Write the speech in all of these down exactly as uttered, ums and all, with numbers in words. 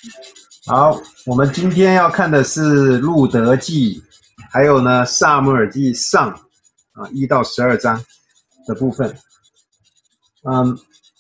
好，我们今天要看的是路德记，还有呢撒母耳记上啊一到十二章的部分。嗯，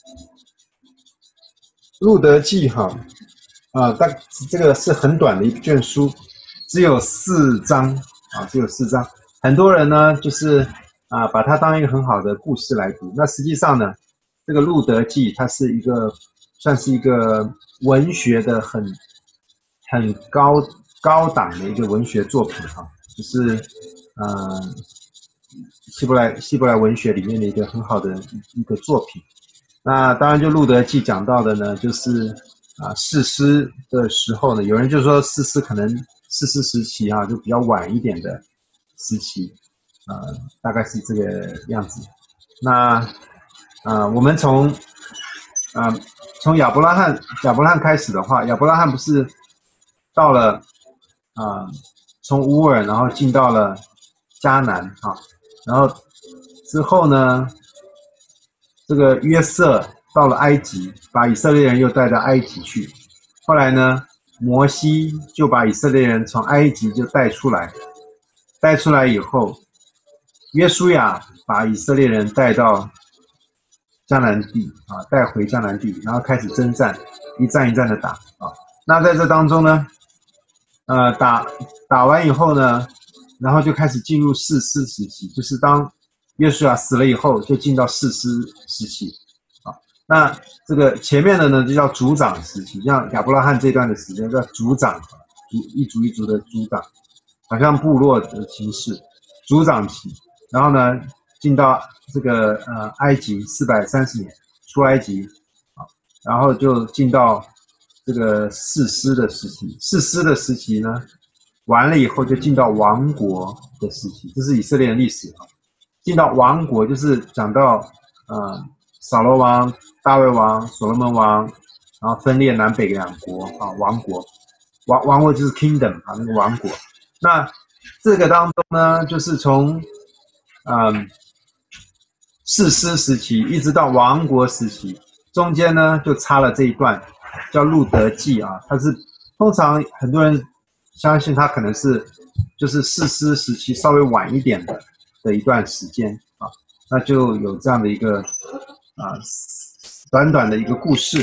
路德记哈啊，但这个是很短的一卷书，只有四章啊，只有四章。很多人呢就是啊把它当一个很好的故事来读，那实际上呢，这个路德记它是一个算是一个文学的很很高高档的一个文学作品哈，就是呃希伯来希伯来文学里面的一个很好的一个作品。那当然就路德记讲到的呢，就是啊士师的时候呢，有人就说士师可能士师时期啊就比较晚一点的时期，呃大概是这个样子。那啊、呃、我们从啊、呃、从亚伯拉罕亚伯拉罕开始的话，亚伯拉罕不是到了啊、呃、从乌尔然后进到了迦南啊，然后之后呢，这个约瑟到了埃及，把以色列人又带到埃及去。后来呢，摩西就把以色列人从埃及就带出来，带出来以后，约书亚把以色列人带到迦南地啊，带回迦南地，然后开始征战，一战一战的打啊。那在这当中呢，呃，打打完以后呢，然后就开始进入士师时期，就是当约书亚死了以后，就进到士师时期啊。那这个前面的呢，就叫族长时期，像亚伯拉罕这段的时间叫族长，族一族一族的族长，好像部落的形式，族长期。然后呢，进到这个呃埃及四百三十年，出埃及啊，然后就进到这个士师的时期。士师的时期呢，完了以后就进到王国的时期，这是以色列的历史啊。进到王国就是讲到呃扫罗王、大卫王、所罗门王，然后分裂南北两国啊，王国，王王国就是 kingdom 啊，那个王国。那这个当中呢，就是从嗯士师时期一直到王国时期，中间呢就插了这一段叫路德记啊，它是通常很多人相信它可能是就是士师时期稍微晚一点的的一段时间啊，那就有这样的一个啊短短的一个故事。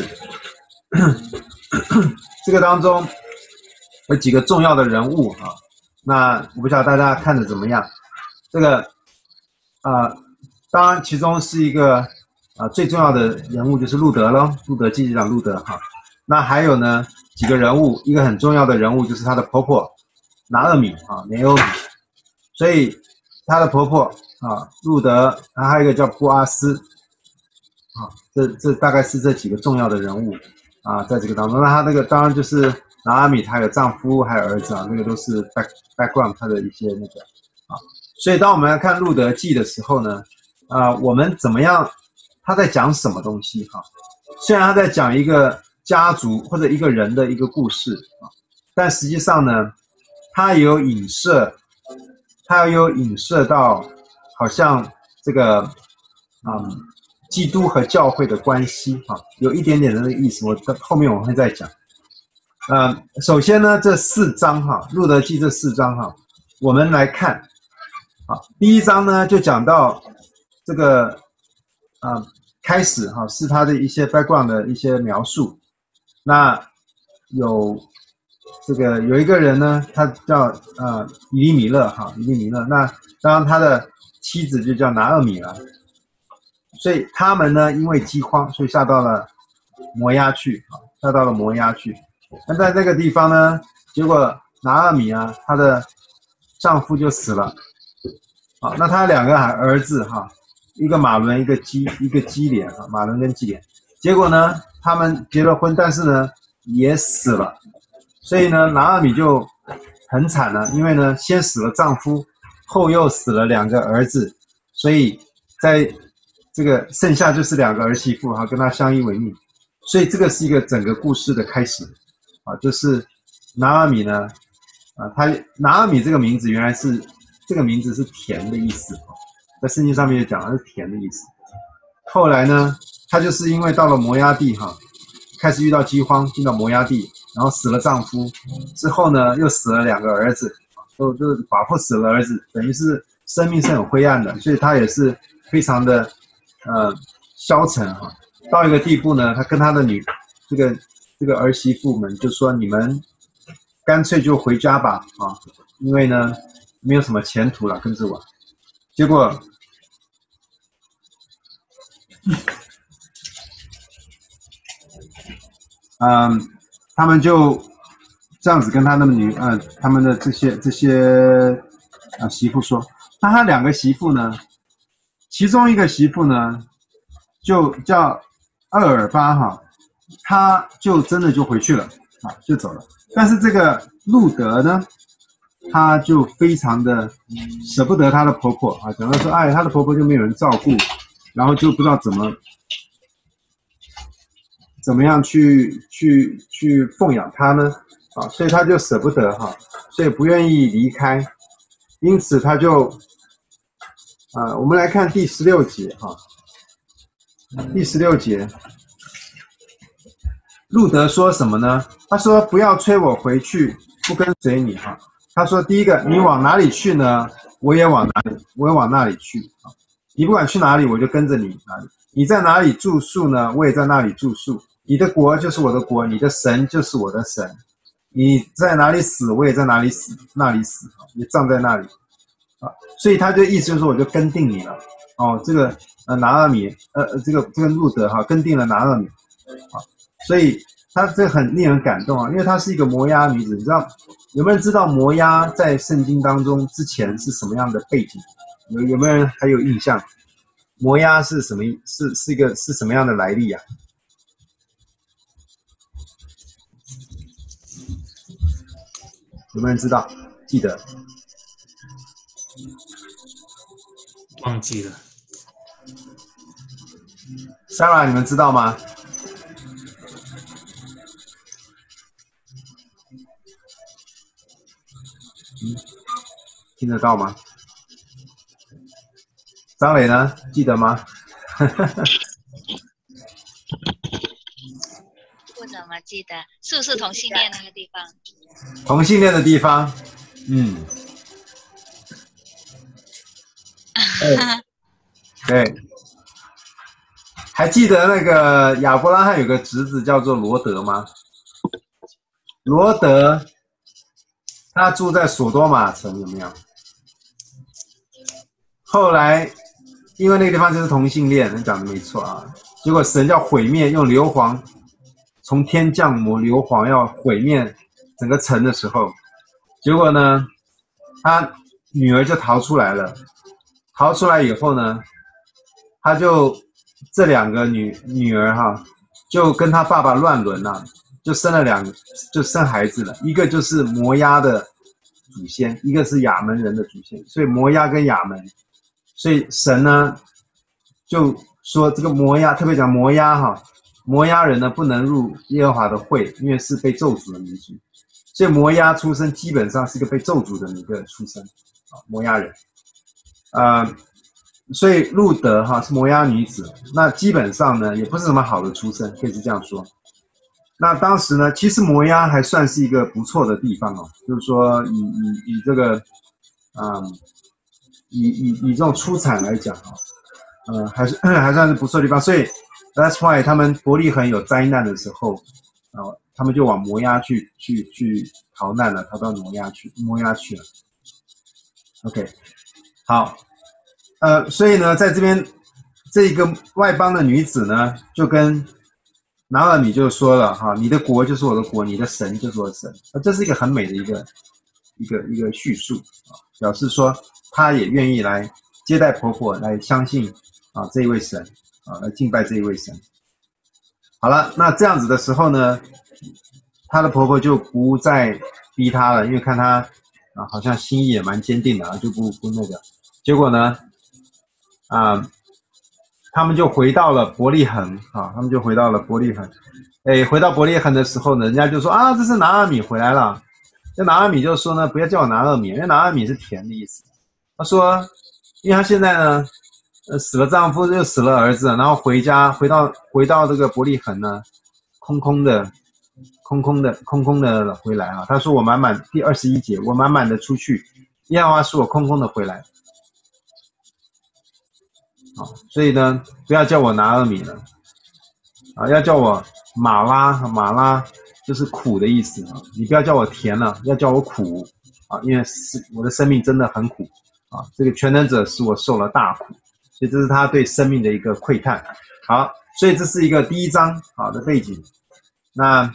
这个当中有几个重要的人物啊，那我不知道大家看的怎么样。这个啊、呃，当然其中是一个啊、呃、最重要的人物就是路德咯，路德记讲路德哈。那还有呢几个人物，一个很重要的人物就是她的婆婆拿俄米啊，拿俄米，所以她的婆婆啊路德，然后还有一个叫波阿斯啊，这这大概是这几个重要的人物啊，在这个当中。那她那个当然就是拿俄米，她有丈夫还有儿子啊，那个都是 back background 她的一些那个啊。所以当我们来看路德记的时候呢，啊、呃，我们怎么样？他在讲什么东西哈？虽然他在讲一个家族或者一个人的一个故事啊，但实际上呢，他也有影射，他有影射到好像这个嗯，基督和教会的关系啊，有一点点的那个意思。我后面我会再讲。呃，首先呢，这四章哈，路德记这四章哈，我们来看。好，第一章呢就讲到这个啊、呃，开始哈是他的一些 background 的一些描述。那有这个有一个人呢，他叫呃以利米勒哈，以利米勒。那当然他的妻子就叫拿俄米了。所以他们呢因为饥荒，所以下到了摩押去啊，下到了摩押去。那在这个地方呢，结果拿俄米啊，她的丈夫就死了。好，那他两个儿子哈，一个马伦，一个基，一个基连啊，马伦跟基连。结果呢，他们结了婚，但是呢也死了，所以呢，拿俄米就很惨了，因为呢，先死了丈夫，后又死了两个儿子，所以在这个剩下就是两个儿媳妇哈，跟他相依为命。所以这个是一个整个故事的开始啊，就是拿俄米呢，啊，他拿俄米这个名字原来是。这个名字是甜的意思，在圣经上面也讲的是甜的意思。后来呢，他就是因为到了摩押地哈，开始遇到饥荒，进到摩押地， 然后死了丈夫，之后呢又死了两个儿子，都都寡妇死了儿子，等于是生命是很灰暗的，所以他也是非常的呃消沉哈。到一个地步呢，他跟他的女这个这个儿媳妇们就说：“你们干脆就回家吧啊，因为呢没有什么前途了，跟着我。”结果，嗯，他们就这样子跟他的女呃他们的这些这些啊媳妇说，那他两个媳妇呢，其中一个媳妇呢就叫厄尔巴哈，他就真的就回去了啊，就走了。但是这个路德呢，她就非常的舍不得她的婆婆啊，讲到说，哎，她的婆婆就没有人照顾，然后就不知道怎么怎么样去去去奉养她呢啊，所以她就舍不得哈，所以不愿意离开，因此她就啊，我们来看第十六节哈，第十六节，路德说什么呢？他说：“不要催我回去，不跟随你哈。”他说：“第一个，你往哪里去呢？我也往哪里，我也往那里去啊。你不管去哪里，我就跟着你哪里。你在哪里住宿呢？我也在那里住宿。你的国就是我的国，你的神就是我的神。你在哪里死，我也在哪里死，那里死啊，你葬在那里啊。所以他就意思就是说，我就跟定你了哦。这个呃拿俄米，呃这个这个路德哈跟定了拿俄米啊，所以。”她这很令人感动啊，因为她是一个摩押女子。你知道有没有人知道摩押在圣经当中之前是什么样的背景？有有没有人还有印象？摩押是什么？是是一个是什么样的来历啊？有没有人知道？记得？ 忘记了。 Sarah， 你们知道吗？嗯，听得到吗？张磊呢？记得吗？ 不怎么记得，是不是同性恋那个地方？ 同性恋的地方，嗯，对，对，还记得那个亚伯拉罕有个侄子叫做罗德吗？罗德。他住在索多玛城，有没有？后来，因为那个地方就是同性恋，你讲的没错啊。结果神要毁灭，用硫磺从天降魔硫磺要毁灭整个城的时候，结果呢，他女儿就逃出来了。逃出来以后呢，他就这两个女女儿哈，就跟他爸爸乱伦了。就生了两个，就生孩子了，一个就是摩押的祖先，一个是亚门人的祖先，所以摩押跟亚门，所以神呢就说这个摩押，特别讲摩押哈，摩押人呢不能入耶和华的会，因为是被咒诅的民族，所以摩押出生基本上是一个被咒诅的一个出生啊，摩押人，呃，所以路德哈是摩押女子，那基本上呢也不是什么好的出身，可以是这样说。那当时呢，其实摩押还算是一个不错的地方哦，就是说以以以这个，嗯，以以以这种出产来讲啊，呃，还是还算是不错的地方。所以 that's why 他们伯利恒有灾难的时候，啊、呃，他们就往摩押去去去逃难了，逃到摩押去摩押去了。OK， 好，呃，所以呢，在这边这个外邦的女子呢，就跟拿俄米就说了哈，你的国就是我的国，你的神就是我的神，这是一个很美的一个一个一个叙述啊，表示说她也愿意来接待婆婆，来相信啊这一位神啊，来敬拜这一位神。好了，那这样子的时候呢，她的婆婆就不再逼她了，因为看她啊好像心意也蛮坚定的啊，就不不那个。结果呢，啊。他们就回到了伯利恒啊，他们就回到了伯利恒。哎，回到伯利恒的时候呢，人家就说啊，这是拿俄米回来了。那拿俄米就说呢，不要叫我拿俄米，因为拿俄米是甜的意思。他说，因为他现在呢，呃，死了丈夫又死了儿子，然后回家回到回到这个伯利恒呢，空空的， 空空的空空的回来啊。他说我满满第二十一节，我满满的出去，耶和华使我空空的回来。啊，所以呢，不要叫我拿俄米了，啊，要叫我马拉，马拉就是苦的意思啊。你不要叫我甜了，要叫我苦啊，因为是我的生命真的很苦啊。这个全能者使我受了大苦，所以这是他对生命的一个窥探。好，所以这是一个第一章好的背景。那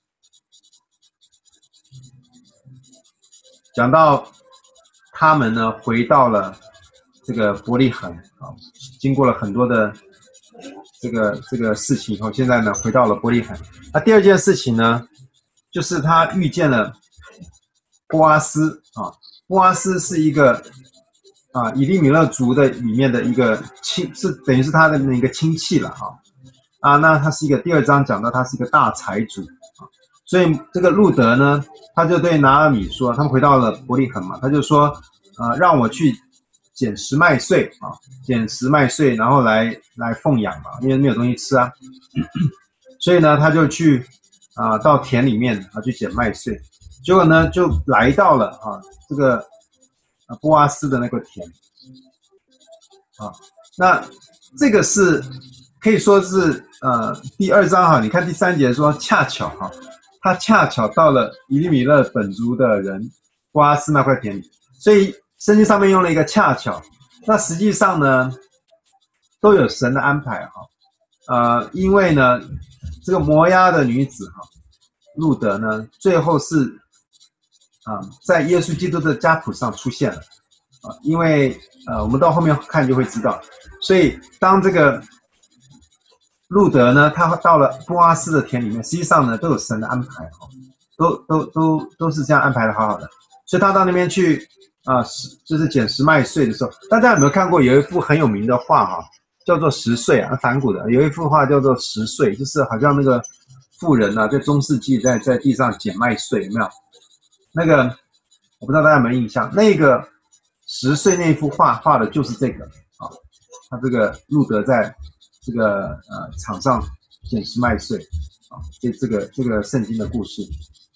讲到他们呢，回到了这个伯利恒啊，经过了很多的这个这个事情以后，现在呢回到了伯利恒。那第二件事情呢，就是他遇见了波阿斯啊，波阿斯是一个啊以利米勒族的里面的一个亲，是等于是他的那个亲戚了哈啊，那他是一个第二章讲到他是一个大财主啊，所以这个路德呢，他就对拿俄米说，他们回到了伯利恒嘛，他就说呃让我去捡拾麦穗啊，捡拾麦穗，然后来来奉养嘛，因为没有东西吃啊，所以呢，他就去啊到田里面啊去捡麦穗，结果呢就来到了啊这个啊波阿斯的那个田啊，那这个是可以说是呃第二章哈，你看第三节说恰巧哈，他恰巧到了以利米勒本族的人波阿斯那块田里，所以圣经上面用了一个恰巧，那实际上呢，都有神的安排哈。呃，因为呢，这个摩押的女子哈，路德呢，最后是啊、呃，在耶稣基督的家谱上出现了啊、呃，因为呃，我们到后面看就会知道，所以当这个路德呢，他到了波阿斯的田里面，实际上呢，都有神的安排哈，都都都都是这样安排的好好的，所以他到那边去。啊，就是捡拾麦穗的时候，大家有没有看过有一幅很有名的画哈，叫做十岁啊，反骨的有一幅画叫做十岁，就是好像那个妇人啊，在中世纪在在地上捡麦穗，有没有？那个我不知道大家有没有印象，那个十岁那幅画画的就是这个啊，他这个路德在这个呃场上捡拾麦穗啊，这这个这个圣经的故事。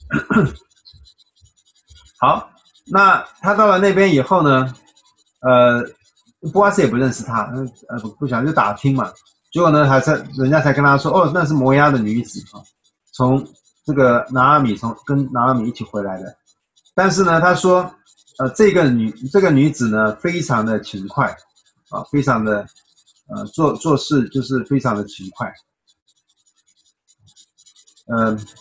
好。那他到了那边以后呢，呃，波阿斯也不认识他，呃，不不想就打听嘛，结果呢，还才人家才跟他说，哦，那是摩押的女子啊，从这个拿俄米从跟拿俄米一起回来的，但是呢，他说，呃，这个女这个女子呢，非常的勤快啊，非常的呃做做事就是非常的勤快，嗯、呃。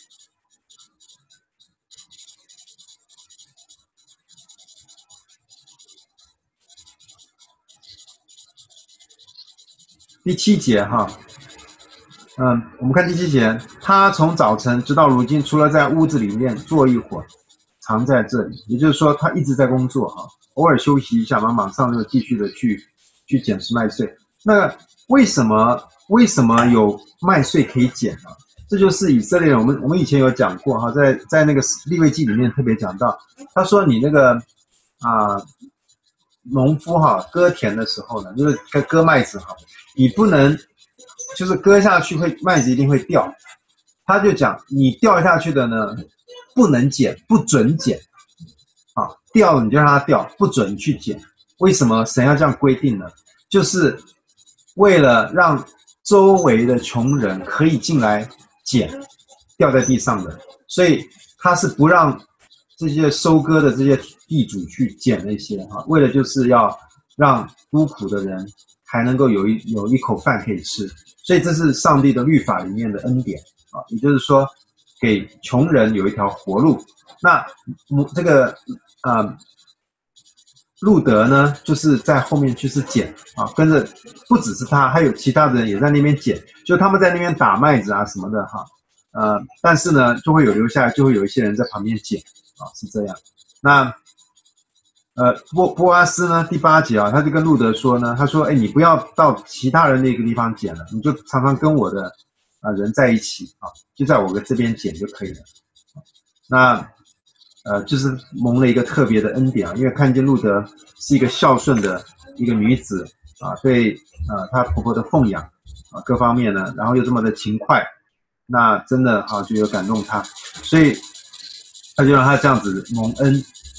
第七节哈，嗯，我们看第七节，他从早晨直到如今，除了在屋子里面坐一会儿，常在这里，也就是说，他一直在工作哈，偶尔休息一下，马马上就继续的去去捡拾麦穗。那为什么为什么有麦穗可以捡呢？这就是以色列人，我们我们以前有讲过哈，在在那个利未记里面特别讲到，他说你那个啊、呃、农夫哈割田的时候呢，就是割割麦子哈。你不能，就是割下去会麦子一定会掉，他就讲你掉下去的呢，不能捡，不准捡，啊，掉了你就让它掉，不准去捡。为什么神要这样规定呢？就是为了让周围的穷人可以进来捡掉在地上的，所以他是不让这些收割的这些地主去捡那些哈，为了就是要让孤苦的人。还能够有一有一口饭可以吃，所以这是上帝的律法里面的恩典啊，也就是说，给穷人有一条活路。那这个呃，路德呢，就是在后面就是捡啊，跟着不只是他，还有其他的人也在那边捡，就他们在那边打麦子啊什么的哈，呃，但是呢，就会有留下来，就会有一些人在旁边捡啊，是这样。那。呃，波波阿斯呢，第八节啊，他就跟路德说呢，他说，哎，你不要到其他人那个地方捡了，你就常常跟我的啊、呃、人在一起啊，就在我的这边捡就可以了。那呃，就是蒙了一个特别的恩典啊，因为看见路德是一个孝顺的一个女子啊，对啊、呃、她婆婆的奉养啊各方面呢，然后又这么的勤快那真的哈、啊、就有感动他，所以他就让他这样子蒙恩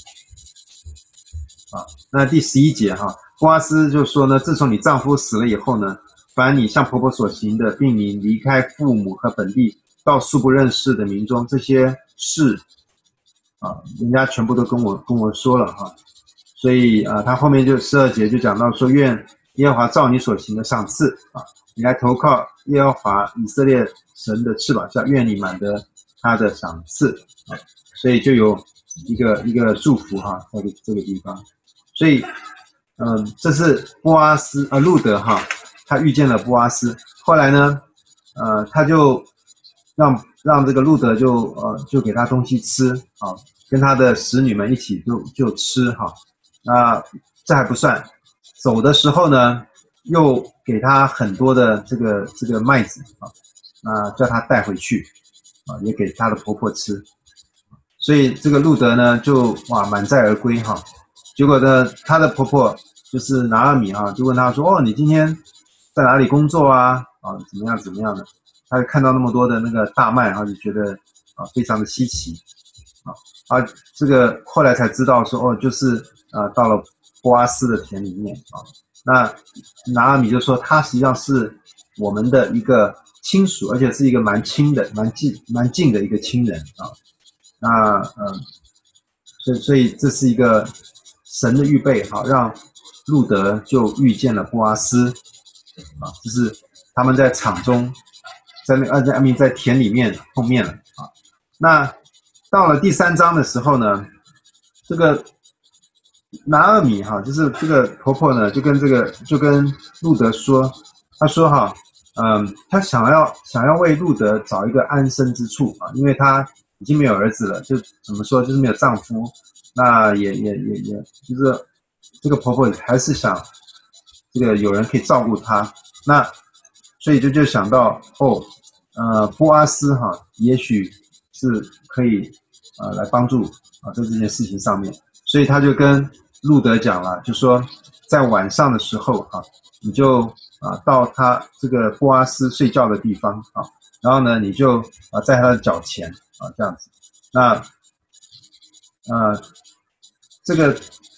啊。那第十一节哈、啊，波阿斯就说呢，自从你丈夫死了以后呢，凡你向婆婆所行的，并你离开父母和本地，到素不认识的民中，这些事啊，人家全部都跟我跟我说了哈。所以啊，他后面就十二节就讲到说，愿耶和华照你所行的赏赐啊，你来投靠耶和华以色列神的翅膀下，愿你满得他的赏赐啊。所以就有一个一个祝福哈、啊，在这个地方。所以，嗯，这是波阿斯呃路德哈、啊，他遇见了波阿斯，后来呢，呃，他就让让这个路德就呃就给他东西吃啊，跟他的使女们一起就就吃哈。那这还不算，走的时候呢，又给他很多的这个这个麦子啊，那叫他带回去啊，也给他的婆婆吃。所以这个路德呢，就哇满载而归哈。结果呢，她的婆婆就是拿阿米哈，就问她说：“哦，你今天在哪里工作啊？啊，怎么样怎么样的？”她就看到那么多的那个大麦，然后就觉得啊非常的稀奇啊啊，这个后来才知道说哦，就是啊到了波阿斯的田里面啊。那拿阿米就说他实际上是我们的一个亲属，而且是一个蛮亲的、蛮近、蛮近的一个亲人啊。那嗯，所以所以这是一个神的预备，好让路德就遇见了波阿斯啊，就是他们在场中，在那个阿明在田里面碰面了啊。那到了第三章的时候呢，这个拿俄米哈，就是这个婆婆呢，就跟这个就跟路德说，她说哈，嗯，她想要想要为路德找一个安身之处啊，因为她已经没有儿子了，就怎么说就是没有丈夫，那也也也也就是这个婆婆还是想这个有人可以照顾她，那所以就就想到哦，呃，波阿斯哈，也许是可以呃来帮助啊在这件事情上面，所以他就跟路德讲了，就说在晚上的时候啊，你就啊到他这个波阿斯睡觉的地方啊，然后呢你就啊在他的脚前啊这样子，那呃这个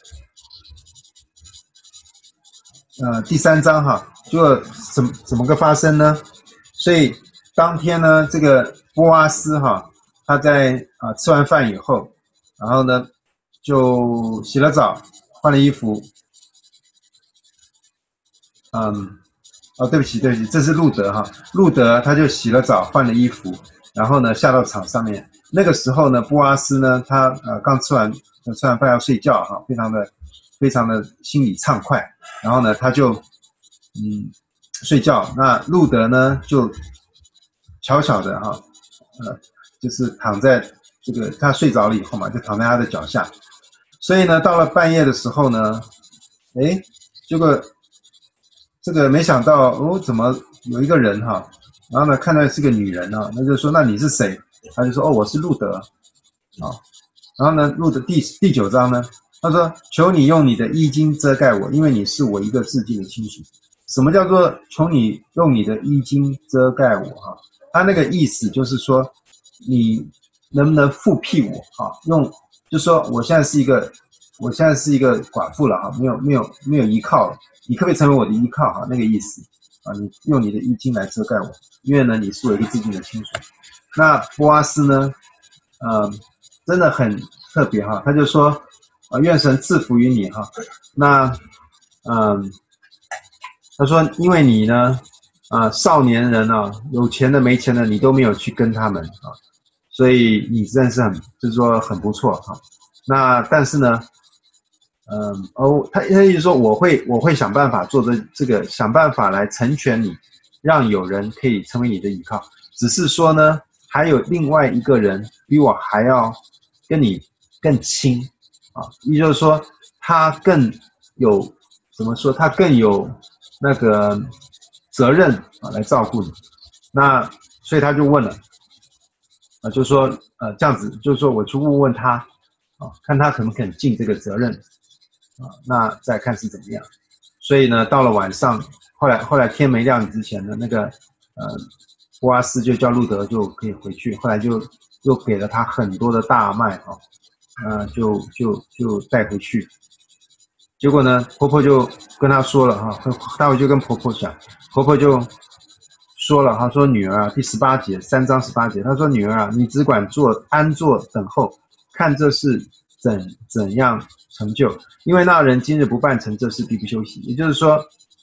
呃第三章哈，就怎么怎么个发生呢？所以当天呢，这个波阿斯哈，他在啊、呃、吃完饭以后，然后呢就洗了澡，换了衣服。嗯，哦，对不起，对不起，这是路德哈。路德他就洗了澡，换了衣服，然后呢下到场上面。那个时候呢，波阿斯呢，他呃刚吃完吃完饭要睡觉哈，非常的非常的心里畅快。然后呢，他就嗯睡觉。那路德呢就悄悄的哈，呃，就是躺在这个他睡着了以后嘛，就躺在他的脚下。所以呢，到了半夜的时候呢，诶，结果这个没想到哦，怎么有一个人哈，然后呢看到是个女人啊，那就说那你是谁？他就说哦，我是路德啊。然后呢，路德第第九章呢，他说求你用你的衣襟遮盖我，因为你是我一个至近的亲属。什么叫做求你用你的衣襟遮盖我哈？他那个意思就是说，你能不能复辟我啊？用就说我现在是一个，我现在是一个寡妇了哈，没有没有没有依靠了，你可不可以成为我的依靠哈？那个意思啊，你用你的衣襟来遮盖我，因为呢你是我一个至近的亲属。那波阿斯呢，呃，真的很特别哈，他就说啊，愿神赐福于你哈。那嗯。呃他说：“因为你呢，啊，少年人啊，有钱的没钱的，你都没有去跟他们啊，所以你真的是很，就是说很不错哈。那但是呢，嗯，哦，他他意思说我会我会想办法做这这个，想办法来成全你，让有人可以成为你的依靠。只是说呢，还有另外一个人比我还要跟你更亲啊，也就是说他更有怎么说，他更有。”那个责任啊，来照顾你，那所以他就问了，啊，就说呃这样子，就是说我去问问他，啊，看他肯不肯尽这个责任，啊，那再看是怎么样。所以呢，到了晚上，后来后来天没亮之前呢，那个呃波阿斯就叫路德就可以回去，后来就又给了他很多的大麦啊，呃，就就就带回去。结果呢，婆婆就跟他说了哈，待会就跟婆婆讲，婆婆就说了哈，说女儿啊，第十八节三章十八节，她说女儿啊，你只管坐安坐等候，看这事怎怎样成就，因为那人今日不办成这事，必不休息。也就是说，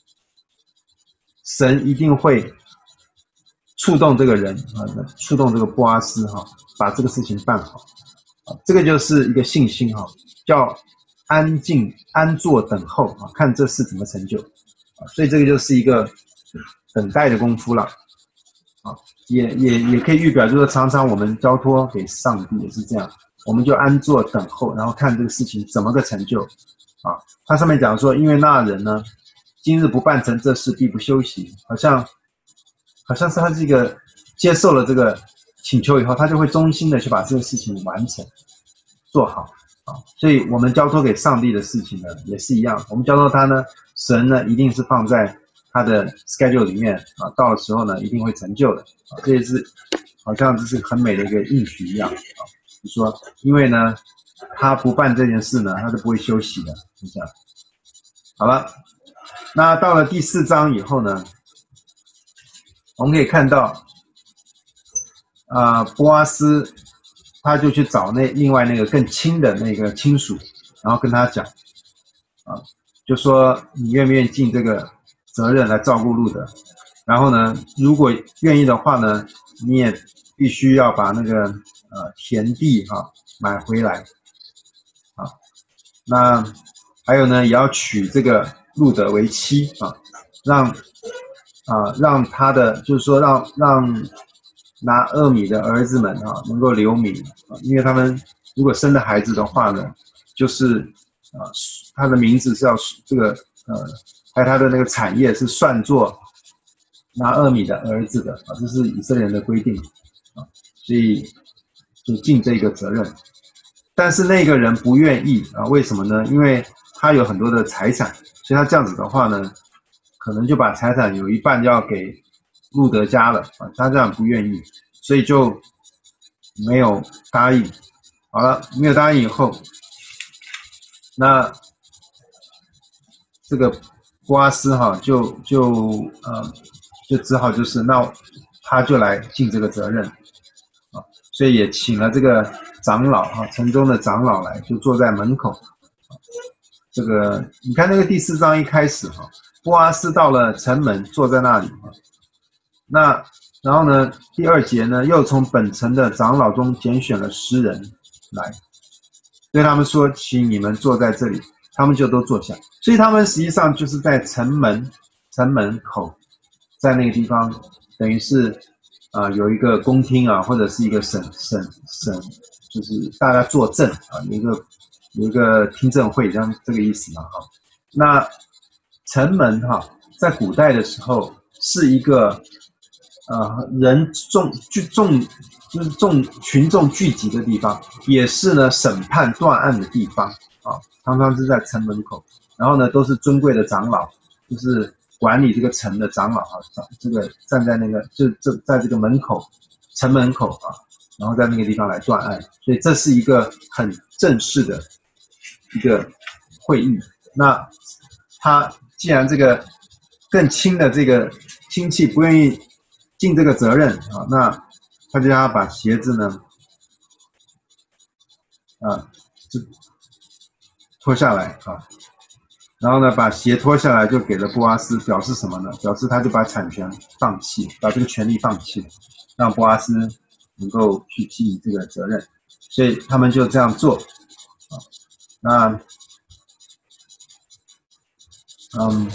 神一定会触动这个人啊，触动这个波阿斯哈，把这个事情办好啊，这个就是一个信心哈，叫安静安坐等候啊，看这事怎么成就啊，所以这个就是一个等待的功夫了啊，也也也可以预表，就是常常我们交托给上帝也是这样，我们就安坐等候，然后看这个事情怎么个成就啊。他上面讲说，因为那人呢，今日不办成这事，必不休息，好像好像是他这个接受了这个请求以后，他就会忠心的去把这个事情完成做好啊。所以我们交托给上帝的事情呢，也是一样，我们交托他呢，神呢一定是放在他的 schedule 里面啊，到的时候呢一定会成就的啊。这也是好像这是很美的一个应许一样啊，就说因为呢他不办这件事呢，他是不会休息的，就这样。好了，那到了第四章以后呢，我们可以看到，啊、呃，波阿斯他就去找那另外那个更亲的那个亲属，然后跟他讲，啊，就说你愿不愿意尽这个责任来照顾路德？然后呢，如果愿意的话呢，你也必须要把那个呃田地哈、啊、买回来，啊，那还有呢，也要娶这个路德为妻啊，让。啊，让他的就是说让让拿俄米的儿子们啊能够留名啊，因为他们如果生的孩子的话呢，就是啊他的名字是要这个呃，还有他的那个产业是算作拿俄米的儿子的啊，这是以色列人的规定啊，所以就尽这个责任。但是那个人不愿意啊，为什么呢？因为他有很多的财产，所以他这样子的话呢，可能就把财产有一半要给路德家了啊，他这样不愿意，所以就没有答应。好了，没有答应以后，那这个波阿斯哈就就呃就只好就是那他就来尽这个责任啊，所以也请了这个长老哈，城中的长老来，就坐在门口。这个你看那个第四章一开始哈。波阿斯到了城门，坐在那里。那然后呢，第二节呢，又从本城的长老中拣选了诗人来，对他们说：“请你们坐在这里。”他们就都坐下。所以他们实际上就是在城门城门口，在那个地方，等于是啊、呃、有一个公厅啊，或者是一个审审审，就是大家作证啊，有一个有一个听证会，这样这个意思嘛哈。那城门哈，在古代的时候是一个呃人众聚众就是众群众聚集的地方，也是呢审判断案的地方啊，常常是在城门口。然后呢，都是尊贵的长老，就是管理这个城的长老啊，这个站在那个就这在这个门口城门口啊，然后在那个地方来断案，所以这是一个很正式的一个会议。那他既然这个更亲的这个亲戚不愿意尽这个责任啊，那他就让他把鞋子呢，啊，就脱下来啊，然后呢把鞋脱下来就给了波阿斯，表示什么呢？表示他就把产权放弃，把这个权利放弃，让波阿斯能够去尽这个责任，所以他们就这样做啊。那嗯，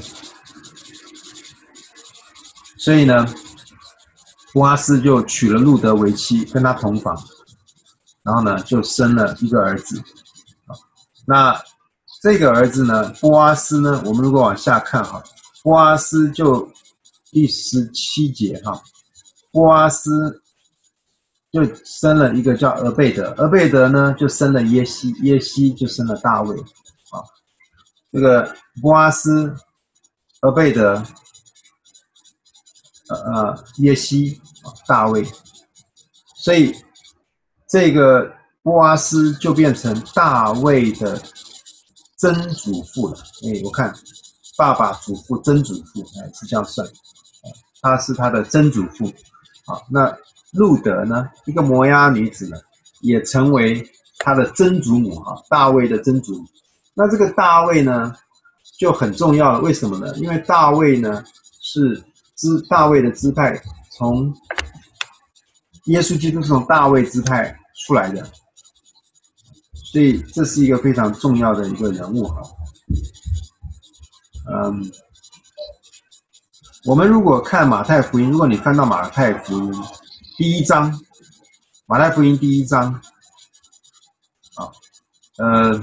所以呢，波阿斯就娶了路德为妻，跟他同房，然后呢就生了一个儿子。那这个儿子呢，波阿斯呢，我们如果往下看哈，波阿斯就第十七节哈，波阿斯就生了一个叫俄贝德，俄贝德呢就生了耶西，耶西就生了大卫啊。这个波阿斯、俄贝德呃呃耶西、大卫，所以这个波阿斯就变成大卫的曾祖父了。哎，我看爸爸、祖父、曾祖父，哎是这样算，他是他的曾祖父。好，那路德呢，一个摩押女子呢，也成为他的曾祖母哈，大卫的曾祖母。那这个大卫呢就很重要了，为什么呢？因为大卫呢是支大卫的支派，从耶稣基督是从大卫支派出来的，所以这是一个非常重要的一个人物哈。嗯，我们如果看马太福音，如果你翻到马太福音第一章，马太福音第一章，啊，呃，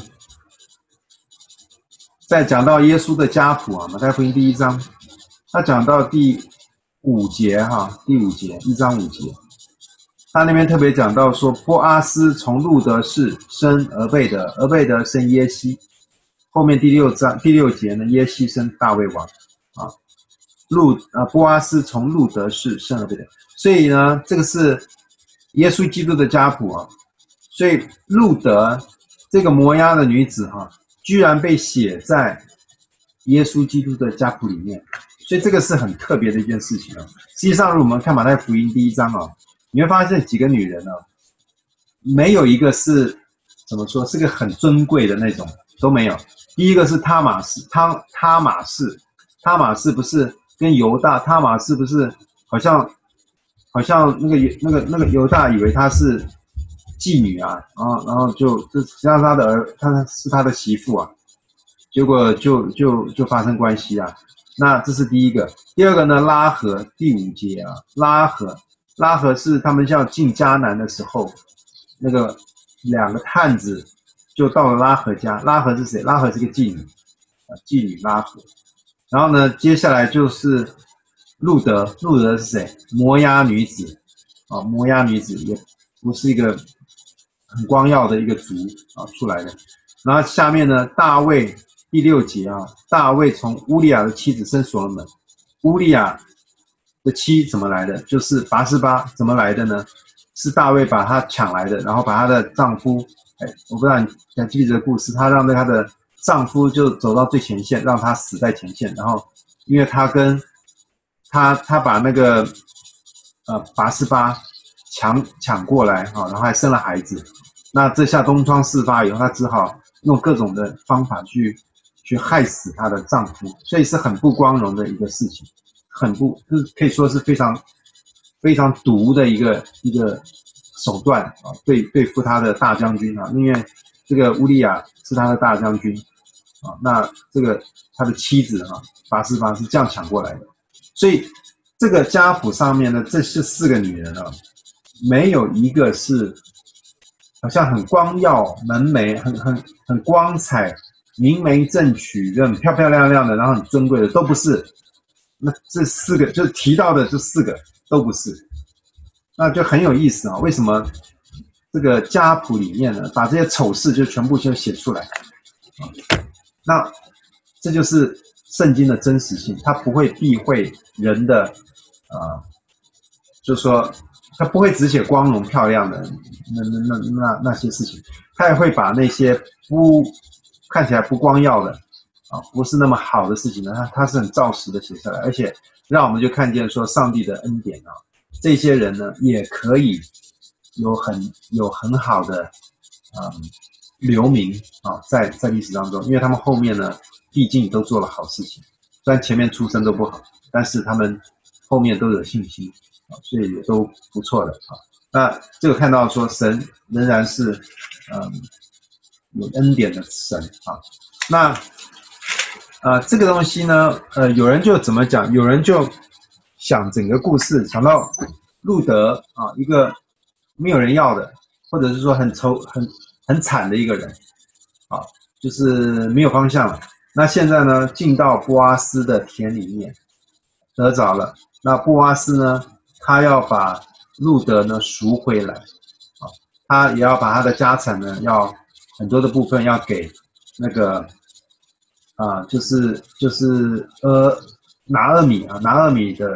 在讲到耶稣的家谱啊，马太福音第一章，他讲到第五节哈，第五节一章五节，他那边特别讲到说，波阿斯从路德氏生俄贝德，俄贝德生耶西。后面第六章第六节呢，耶西生大卫王啊，路啊波阿斯从路德氏生俄贝德，所以呢，这个是耶稣基督的家谱啊，所以路德这个摩押的女子哈、啊，居然被写在耶稣基督的家谱里面，所以这个是很特别的一件事情啊。实际上，如果我们看马太福音第一章啊，你会发现几个女人呢、啊，没有一个是怎么说，是个很尊贵的那种，都没有。第一个是他玛士，他他玛士，他玛士不是跟犹大，他玛士不是好像好像那个那个那个犹大以为她是妓女啊，然后然后就就实际上他的儿，他是他的媳妇啊，结果就就就发生关系啊。那这是第一个。第二个呢，拉合第五节啊，拉合拉合是他们要进迦南的时候，那个两个探子就到了拉合家。拉合是谁？拉合是个妓女啊，妓女拉合。然后呢，接下来就是路德，路德是谁？摩押女子啊，摩押女子也不是一个很光耀的一个族啊出来的。然后下面呢，大卫第六节啊，大卫从乌利亚的妻子生所罗门。乌利亚的妻怎么来的？就是拔示巴。怎么来的呢？是大卫把她抢来的，然后把她的丈夫，哎，我不知道你还记不记得这个故事？她让她的丈夫就走到最前线，让她死在前线。然后，因为她跟她她把那个呃拔示巴抢抢过来哈、啊，然后还生了孩子。那这下东窗事发以后，她只好用各种的方法去去害死她的丈夫，所以是很不光荣的一个事情，很不就是可以说是非常非常毒的一个一个手段啊，对对付他的大将军啊，因为这个乌利亚是他的大将军啊，那这个他的妻子啊，拔示巴是这样抢过来的，所以这个家谱上面呢，这是四个女人啊，没有一个是好像很光耀门楣、很很很光彩、明媒正娶、很漂漂亮亮的，然后很尊贵的，都不是。那这四个就提到的这四个都不是，那就很有意思啊。为什么这个家谱里面呢，把这些丑事就全部就写出来啊？那这就是圣经的真实性，它不会避讳人的啊，就是说它不会只写光荣漂亮的那那那那那些事情，它也会把那些不看起来不光耀的啊，不是那么好的事情呢，它它是很照实的写下来，而且让我们就看见说上帝的恩典啊，这些人呢也可以有很有很好的嗯留名啊，在在历史当中，因为他们后面呢毕竟都做了好事情，虽然前面出身都不好，但是他们后面都有信心啊，所以也都不错的啊。那这个看到说神仍然是嗯有恩典的神啊，那。呃，这个东西呢，呃，有人就怎么讲？有人就想整个故事，想到路德啊，一个没有人要的，或者是说很愁、很很惨的一个人，啊，就是没有方向了。那现在呢，进到波阿斯的田里面得着了。那波阿斯呢，他要把路德呢赎回来，啊，他也要把他的家产呢，要很多的部分要给那个。啊，就是就是呃拿俄米啊，拿俄米的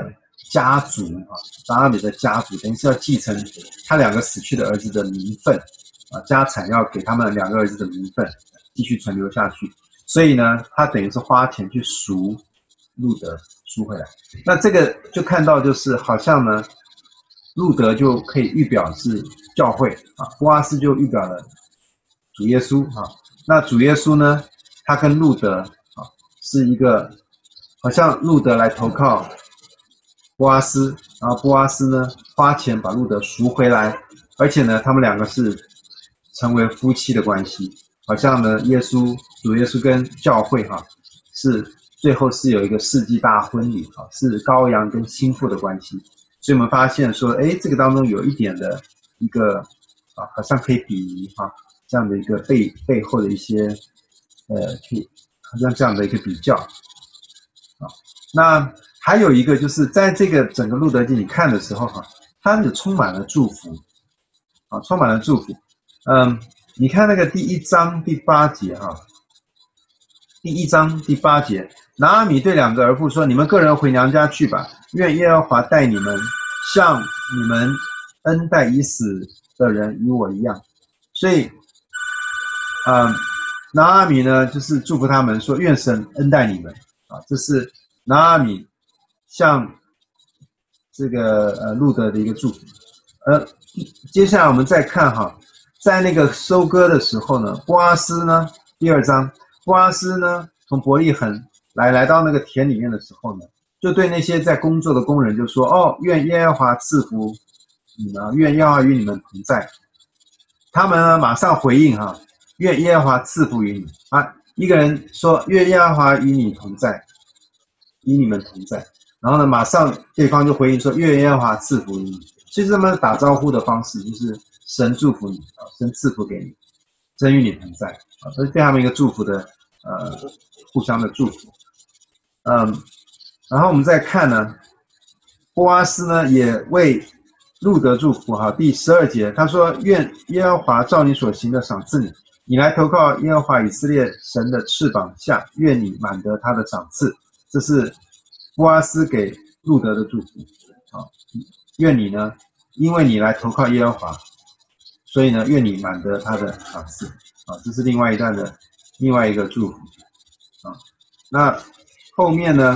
家族啊，拿阿米的家族，等于是要继承他两个死去的儿子的名分啊，家产要给他们两个儿子的名分继续存留下去。所以呢，他等于是花钱去赎路德，赎回来。那这个就看到就是好像呢，路德就可以预表是教会啊，波阿斯就预表了主耶稣啊。那主耶稣呢，他跟路德啊是一个，好像路德来投靠波阿斯，然后波阿斯呢花钱把路德赎回来，而且呢，他们两个是成为夫妻的关系。好像呢，耶稣主耶稣跟教会哈、啊、是最后是有一个世纪大婚礼啊，是羔羊跟新妇的关系。所以我们发现说，哎，这个当中有一点的一个啊，好像可以比拟哈、啊、这样的一个背背后的一些呃，可以好像这样的一个比较啊。那还有一个就是在这个整个路德记你看的时候哈、啊，它是充满了祝福啊，充满了祝福。嗯。你看那个第一章第八节哈、啊，第一章第八节，拿阿米对两个儿妇说：“你们个人回娘家去吧，愿耶和华待你们，像你们恩待已死的人与我一样。”所以，嗯，拿阿米呢就是祝福他们说：“愿神恩待你们啊！”这是拿阿米向这个呃路德的一个祝福。呃，接下来我们再看哈。在那个收割的时候呢，波阿斯呢，第二章，波阿斯呢从伯利恒来来到那个田里面的时候呢，就对那些在工作的工人就说：“哦，愿耶和华赐福你们，愿耶和华与你们同在。”他们呢马上回应哈，愿耶和华赐福于你啊！一个人说：“愿耶和华与你同在，与你们同在。”然后呢，马上对方就回应说：“愿耶和华赐福于你。”其实他们打招呼的方式就是神祝福你啊，神赐福给你，真与你同在啊，这是对他们一个祝福的呃互相的祝福。嗯，然后我们再看呢，波阿斯呢也为路德祝福哈，第十二节他说：“愿耶和华照你所行的赏赐你，你来投靠耶和华以色列神的翅膀下，愿你满得他的赏赐。”这是波阿斯给路德的祝福啊。愿你呢，因为你来投靠耶和华，所以呢，愿你满得他的赏赐啊。这是另外一段的另外一个祝福啊。那后面呢，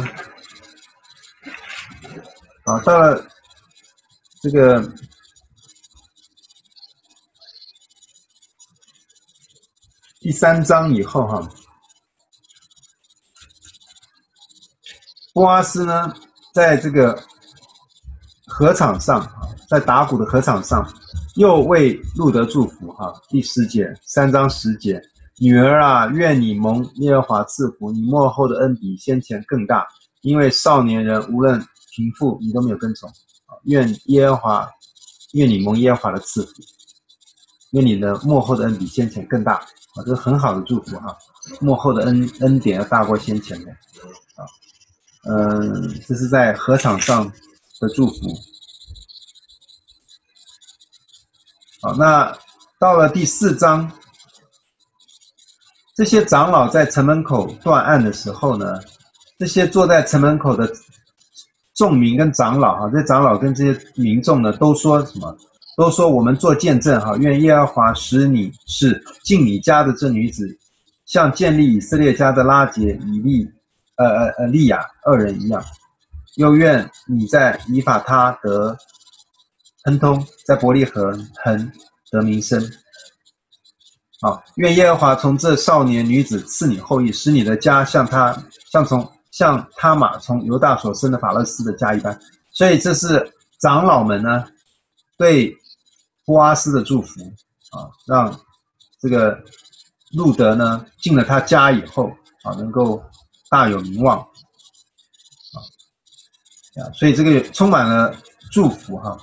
啊，到了这个第三章以后哈、啊，波阿斯呢，在这个禾场上，在打鼓的禾场上，又为路德祝福哈。第十节，三章十节，女儿啊，愿你蒙耶和华赐福，你末后的恩比先前更大，因为少年人无论贫富，你都没有跟从。愿耶和华，愿你蒙耶和华的赐福，愿你的末后的恩比先前更大啊，这是很好的祝福哈。末后的恩恩典要大过先前的啊。嗯，这是在禾场上的祝福。好，那到了第四章，这些长老在城门口断案的时候呢，这些坐在城门口的众民跟长老哈，这长老跟这些民众呢，都说什么？都说我们做见证哈，愿耶和华使你是进你家的这女子，像建立以色列家的拉结、以利、呃呃呃利亚二人一样。又愿你在以法他得亨通，在伯利恒恒得名声。好，愿耶和华从这少年女子赐你后裔，使你的家像他像从像他玛从犹大所生的法勒斯的家一般。所以这是长老们呢对波阿斯的祝福啊，让这个路德呢进了他家以后啊，能够大有名望。啊，所以这个充满了祝福哈，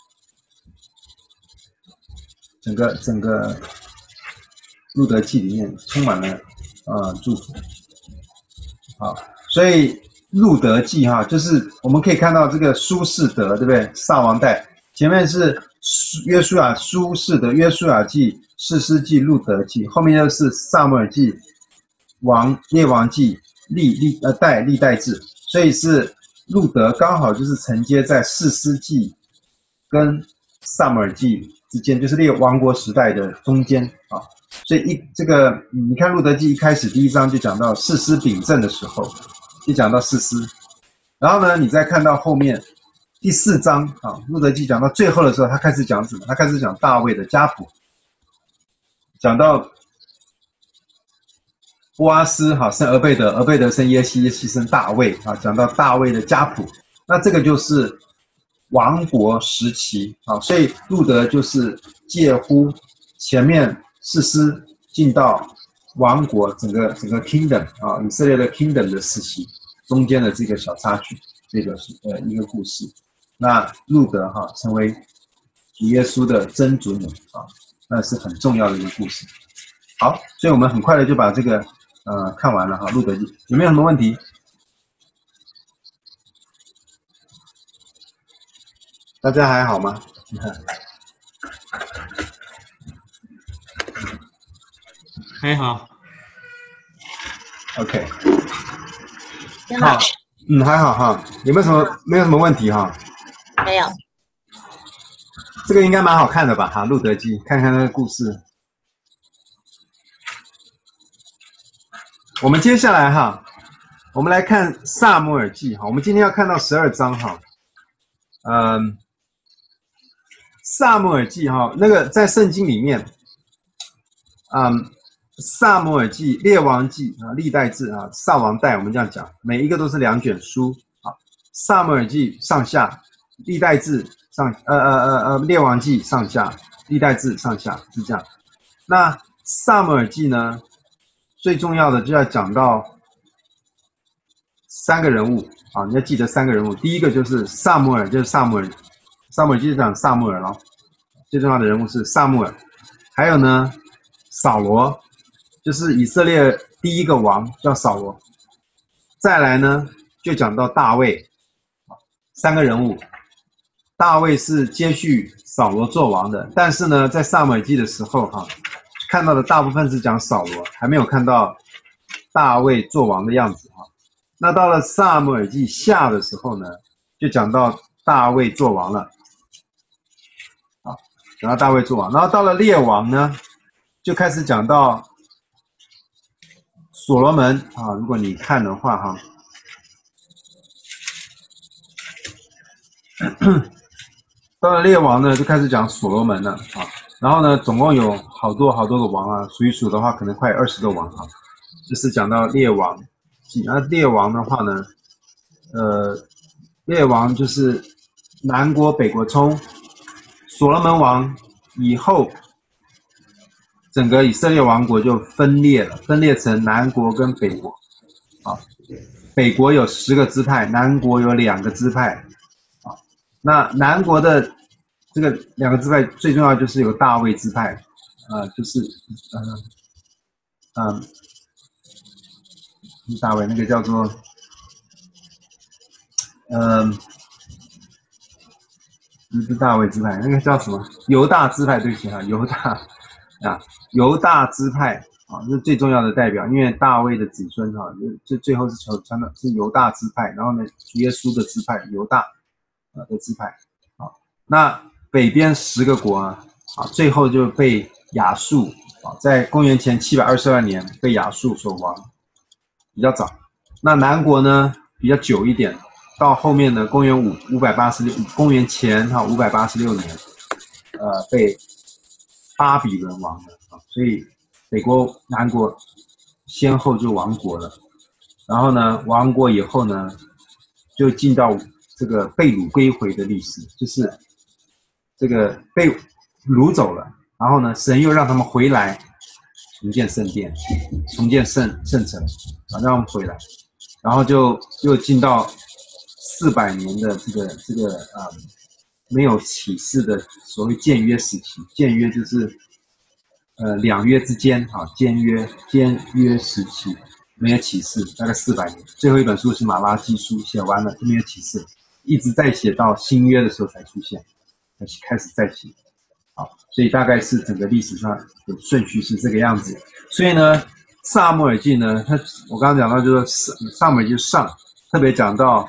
整个整个路德记里面充满了呃祝福。好，所以路德记哈，就是我们可以看到这个苏士德，对不对？撒王代前面是约书亚苏士德、约书亚记、士师记、路德记，后面又是撒母耳记、王列王记、历历呃代历代志，所以是路德刚好就是承接在士师记跟撒母耳记之间，就是列王国时代的中间啊。所以一这个你看路德记一开始第一章就讲到士师秉政的时候，就讲到士师，然后呢，你再看到后面第四章啊，路德记讲到最后的时候，他开始讲什么？他开始讲大卫的家谱，讲到波阿斯哈生俄贝德，俄贝德生耶西，耶西生大卫啊，讲到大卫的家谱，那这个就是王国时期啊，所以路德就是介乎前面士师进到王国整个整个 kingdom 啊，以色列的 kingdom 的时期中间的这个小插曲，这个是呃一个故事。那路德哈、啊、成为主耶稣的曾祖母啊，那是很重要的一个故事。好，所以我们很快的就把这个呃看完了哈，路德记有没有什么问题？大家还好吗？ 还好。 OK， 好，嗯，还好哈，有没有什么没有什么问题哈？ 没有。 这个应该蛮好看的吧？哈，《路德记》，看看那个故事。我们接下来哈，我们来看《撒母耳记》哈，我们今天要看到十二章哈，嗯，《撒母耳记》哈，那个在圣经里面，嗯，《撒母耳记》、《列王记》啊、《历代志》啊、《撒王代》，我们这样讲，每一个都是两卷书啊，《撒母耳记》上下，《历代志》上呃呃呃呃，《列王记》上下，《历代志》上下是这样。那《撒母耳记》呢，最重要的就要讲到三个人物啊，你要记得三个人物。第一个就是撒母耳，就是撒母耳，撒母耳记就讲撒母耳了。最重要的人物是撒母耳，还有呢，扫罗，就是以色列第一个王叫扫罗。再来呢，就讲到大卫，三个人物。大卫是接续扫罗做王的，但是呢，在撒母耳记的时候哈、啊，看到的大部分是讲扫罗，还没有看到大卫做王的样子哈、啊。那到了撒母耳记下的时候呢，就讲到大卫做王了，啊，讲到大卫做王，然后到了列王呢，就开始讲到所罗门啊，如果你看的话哈、啊。到了列王呢，就开始讲所罗门了啊。然后呢，总共有好多好多个王啊，数一数的话，可能快二十个王啊。就是讲到列王记，那列王的话呢，呃，列王就是南国北国，从所罗门王以后，整个以色列王国就分裂了，分裂成南国跟北国啊。北国有十个支派，南国有两个支派。那南国的这个两个支派最重要就是有大卫支派，呃，就是嗯嗯，大卫那个叫做嗯，不是大卫支派，那个叫什么？犹大支派，对不起啊，犹大啊，犹大支派啊，这是最重要的代表，因为大卫的子孙哈、啊，这最后是传的是犹大支派，然后呢，主耶稣的支派犹大。啊的支派，啊，那北边十个国啊，啊，最后就被亚述啊，在公元前七百二十二年被亚述所亡，比较早。那南国呢比较久一点，到后面呢，公元五五百八十六，公元前哈五百八十六年，呃，被巴比伦亡了啊，所以北国、南国先后就亡国了。然后呢，亡国以后呢，就进到这个被掳归回的历史，就是这个被掳走了，然后呢，神又让他们回来重建圣殿，重建圣圣城，啊，让他们回来，然后就又进到四百年的这个这个啊、嗯、没有启示的所谓建约时期，建约就是呃两约之间啊，监约监约时期没有启示，大概四百年，最后一本书是马拉基书，写完了就没有启示。一直在写到新约的时候才出现，开始在写，好，所以大概是整个历史上的顺序是这个样子。所以呢，撒母耳记呢，它我刚刚讲到就是撒母耳记上特别讲到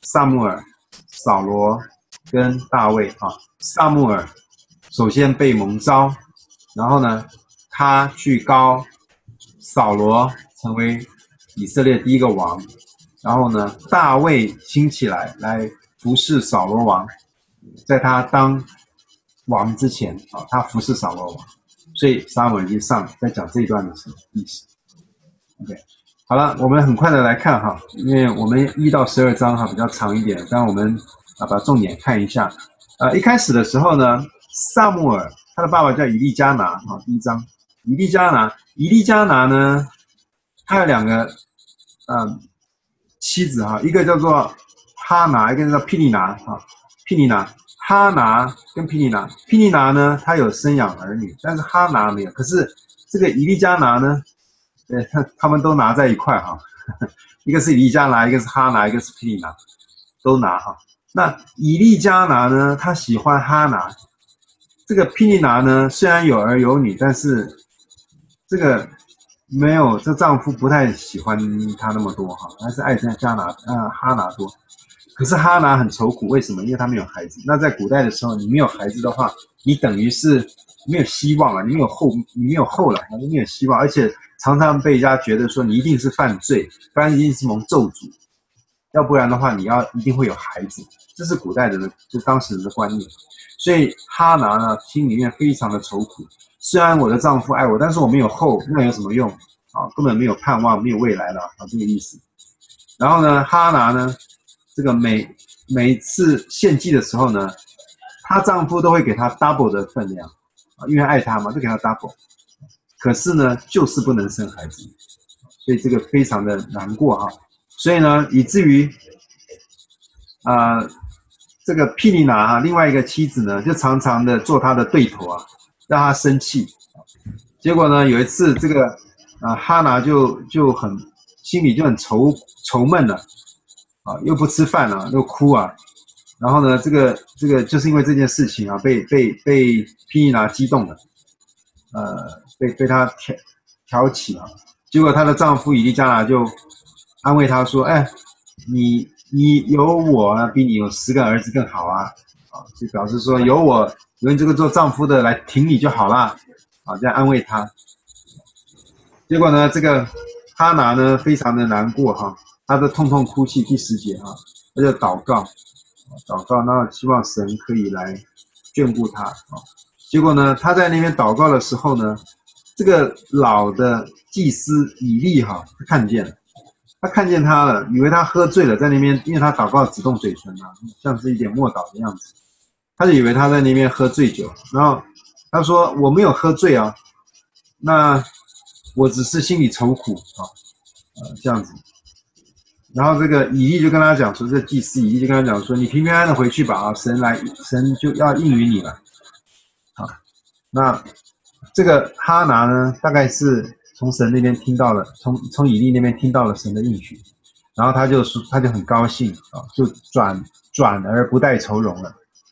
撒母耳、扫罗跟大卫啊。撒母耳首先被蒙召，然后呢，他去膏扫罗成为以色列第一个王，然后呢，大卫兴起来来服侍扫罗王，在他当王之前啊，他服侍扫罗王，所以撒母耳记上在讲这一段的历史。OK， 好了，我们很快的来看哈，因为我们一到十二章哈比较长一点，但我们啊把重点看一下。呃，一开始的时候呢，撒母耳他的爸爸叫以利加拿哈，第一章，以利加拿，以利加拿呢，他有两个嗯妻子哈，一个叫做哈拿，一个叫毗尼拿哈，毗尼拿。哈拿跟毗尼拿，毗尼拿呢，他有生养儿女，但是哈拿没有。可是这个以利加拿呢，呃，他他们都拿在一块哈，一个是以利加拿，一个是哈拿，一个是毗尼拿，都拿哈。那以利加拿呢，他喜欢哈拿，这个毗尼拿呢，虽然有儿有女，但是这个没有这丈夫不太喜欢他那么多哈，还是爱这加拿呃哈拿多。可是哈拿很愁苦，为什么？因为他没有孩子。那在古代的时候，你没有孩子的话，你等于是没有希望了，你没有后，你没有后了，你没有希望，而且常常被人家觉得说你一定是犯罪，不然一定是蒙咒诅，要不然的话你要一定会有孩子，这是古代的，就当时人的观念。所以哈拿呢，心里面非常的愁苦。虽然我的丈夫爱我，但是我没有后，那有什么用啊？根本没有盼望，没有未来了啊，这个意思。然后呢，哈拿呢？这个每每次献祭的时候呢，她丈夫都会给她 double 的分量啊，因为爱她嘛，就给她 double。可是呢，就是不能生孩子，所以这个非常的难过哈。所以呢，以至于啊、呃，这个毗尼拿哈，另外一个妻子呢，就常常的做他的对头啊，让他生气。结果呢，有一次这个啊、呃、哈拿就就很心里就很愁愁闷了。啊，又不吃饭啊，又哭啊，然后呢，这个这个就是因为这件事情啊，被被被毗尼拿激动了，呃，被被他挑挑起啊，结果她的丈夫以利加拿就安慰她说：“哎，你你有我啊，比你有十个儿子更好啊，啊，就表示说有我有你这个做丈夫的来挺你就好啦，啊，这样安慰她。结果呢，这个哈拿呢，非常的难过哈。”他的痛痛哭泣，第十节哈，他就祷告，祷告，那希望神可以来眷顾他啊。结果呢，他在那边祷告的时候呢，这个老的祭司以利哈，他看见了，他看见他了，以为他喝醉了，在那边，因为他祷告只动嘴唇啊，像是一点默祷的样子，他就以为他在那边喝醉酒，然后他说我没有喝醉啊，那我只是心里愁苦啊，呃，这样子。然后这个以利就跟他讲说，这个祭司以利就跟他讲说，你平平安安的回去吧啊，神来，神就要应允你了。好，那这个哈拿呢，大概是从神那边听到了，从从以利那边听到了神的应许，然后他就说，他就很高兴啊，就转转而不带愁容了，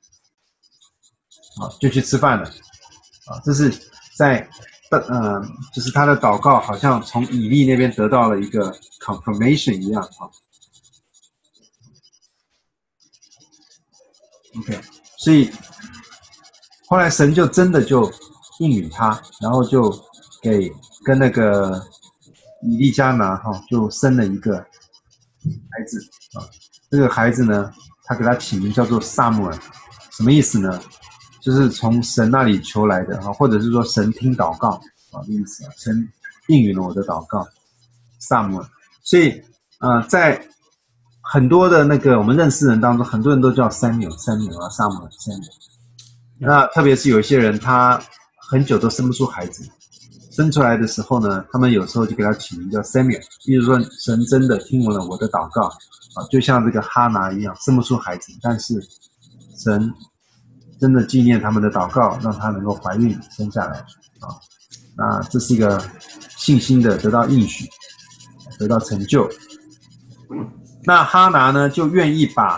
啊，就去吃饭了，啊，这是在。呃，就是他的祷告好像从以利那边得到了一个 confirmation 一样啊。OK， 所以后来神就真的就应允他，然后就给跟那个以利加拿哈、哦、就生了一个孩子啊。这个孩子呢，他给他起名叫做撒母耳，什么意思呢？就是从神那里求来的啊，或者是说神听祷告啊的意思啊，神应允了我的祷告，撒母耳。所以呃，在很多的那个我们认识人当中，很多人都叫Samuel Samuel啊，撒母耳 Samuel。那特别是有一些人，他很久都生不出孩子，生出来的时候呢，他们有时候就给他起名叫 Samuel， 意思说神真的听了我的祷告啊，就像这个哈拿一样，生不出孩子，但是神真的纪念他们的祷告，让他能够怀孕生下来啊。那这是一个信心的得到应许，得到成就。那哈拿呢，就愿意把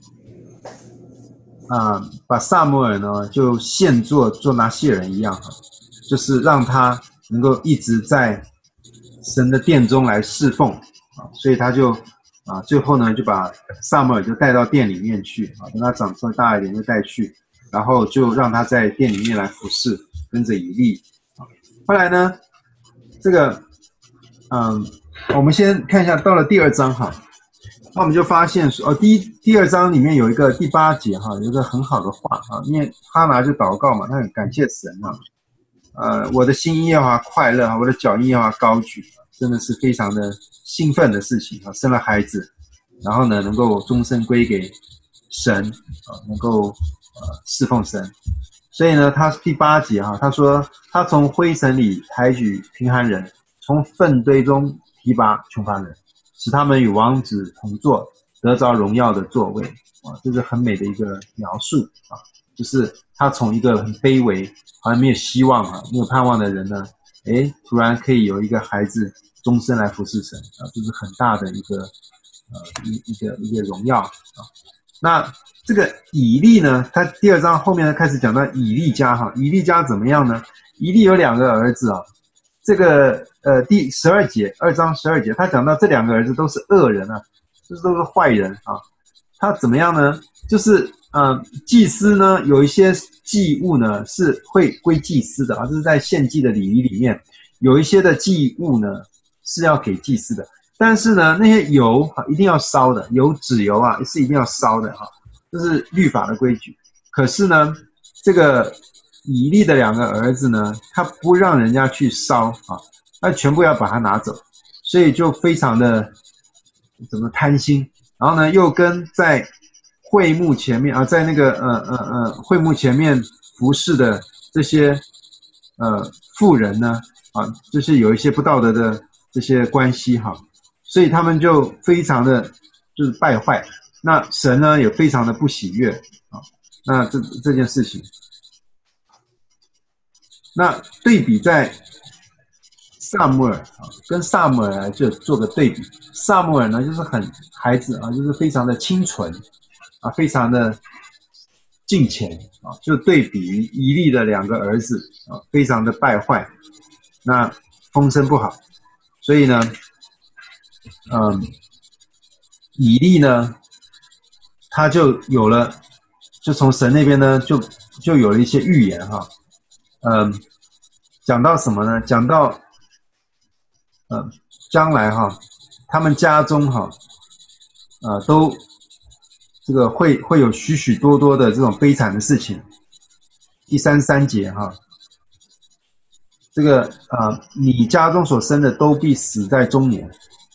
啊、呃、把撒母耳呢，就献作做拿细耳人一样哈，就是让他能够一直在神的殿中来侍奉啊，所以他就啊，最后呢就把撒母耳就带到店里面去啊，等他长稍微大一点就带去，然后就让他在店里面来服侍，跟着以利啊。后来呢，这个嗯，我们先看一下到了第二章哈，那我们就发现说，哦，第一第二章里面有一个第八节哈，有一个很好的话哈，因为哈拿就祷告嘛，他很感谢神啊。呃，我的心因耶和华快乐啊，我的脚因耶和华高举，真的是非常的兴奋的事情啊！生了孩子，然后呢，能够终身归给神啊，能够呃侍奉神。所以呢，他第八节哈、啊，他说他从灰尘里抬举贫寒人，从粪堆中提拔穷乏人，使他们与王子同坐，得着荣耀的座位啊！这是很美的一个描述啊，就是他从一个很卑微。好像没有希望啊，没有盼望的人呢，诶，突然可以有一个孩子终身来服侍神啊，这是很大的一个呃一一个一个荣耀啊。那这个以利呢，他第二章后面呢开始讲到以利家哈，以利家怎么样呢？以利有两个儿子啊，这个呃第十二节二章十二节，他讲到这两个儿子都是恶人啊，这都是坏人啊。他怎么样呢？就是呃祭司呢有一些祭物呢是会归祭司的啊，这是在献祭的礼仪里面，有一些的祭物呢是要给祭司的，但是呢那些油啊一定要烧的，油脂油啊是一定要烧的哈，这是律法的规矩。可是呢，这个以利的两个儿子呢，他不让人家去烧啊，他全部要把它拿走，所以就非常的怎么贪心，然后呢又跟在会幕前面啊，在那个呃呃呃会幕前面服侍的这些呃妇人呢啊，就是有一些不道德的这些关系哈，所以他们就非常的就是败坏。那神呢也非常的不喜悦啊。那这这件事情，那对比在撒母耳啊，跟撒母耳来就做个对比。撒母耳呢就是很孩子啊，就是非常的清纯。啊，非常的敬虔啊，就对比于以利的两个儿子啊，非常的败坏，那风声不好，所以呢，嗯，以利呢，他就有了，就从神那边呢，就就有了一些预言哈，嗯，讲到什么呢？讲到，嗯，将来哈，他们家中哈，呃，都。这个会会有许许多多的这种悲惨的事情。第三十三节哈，这个呃，你家中所生的都必死在中年，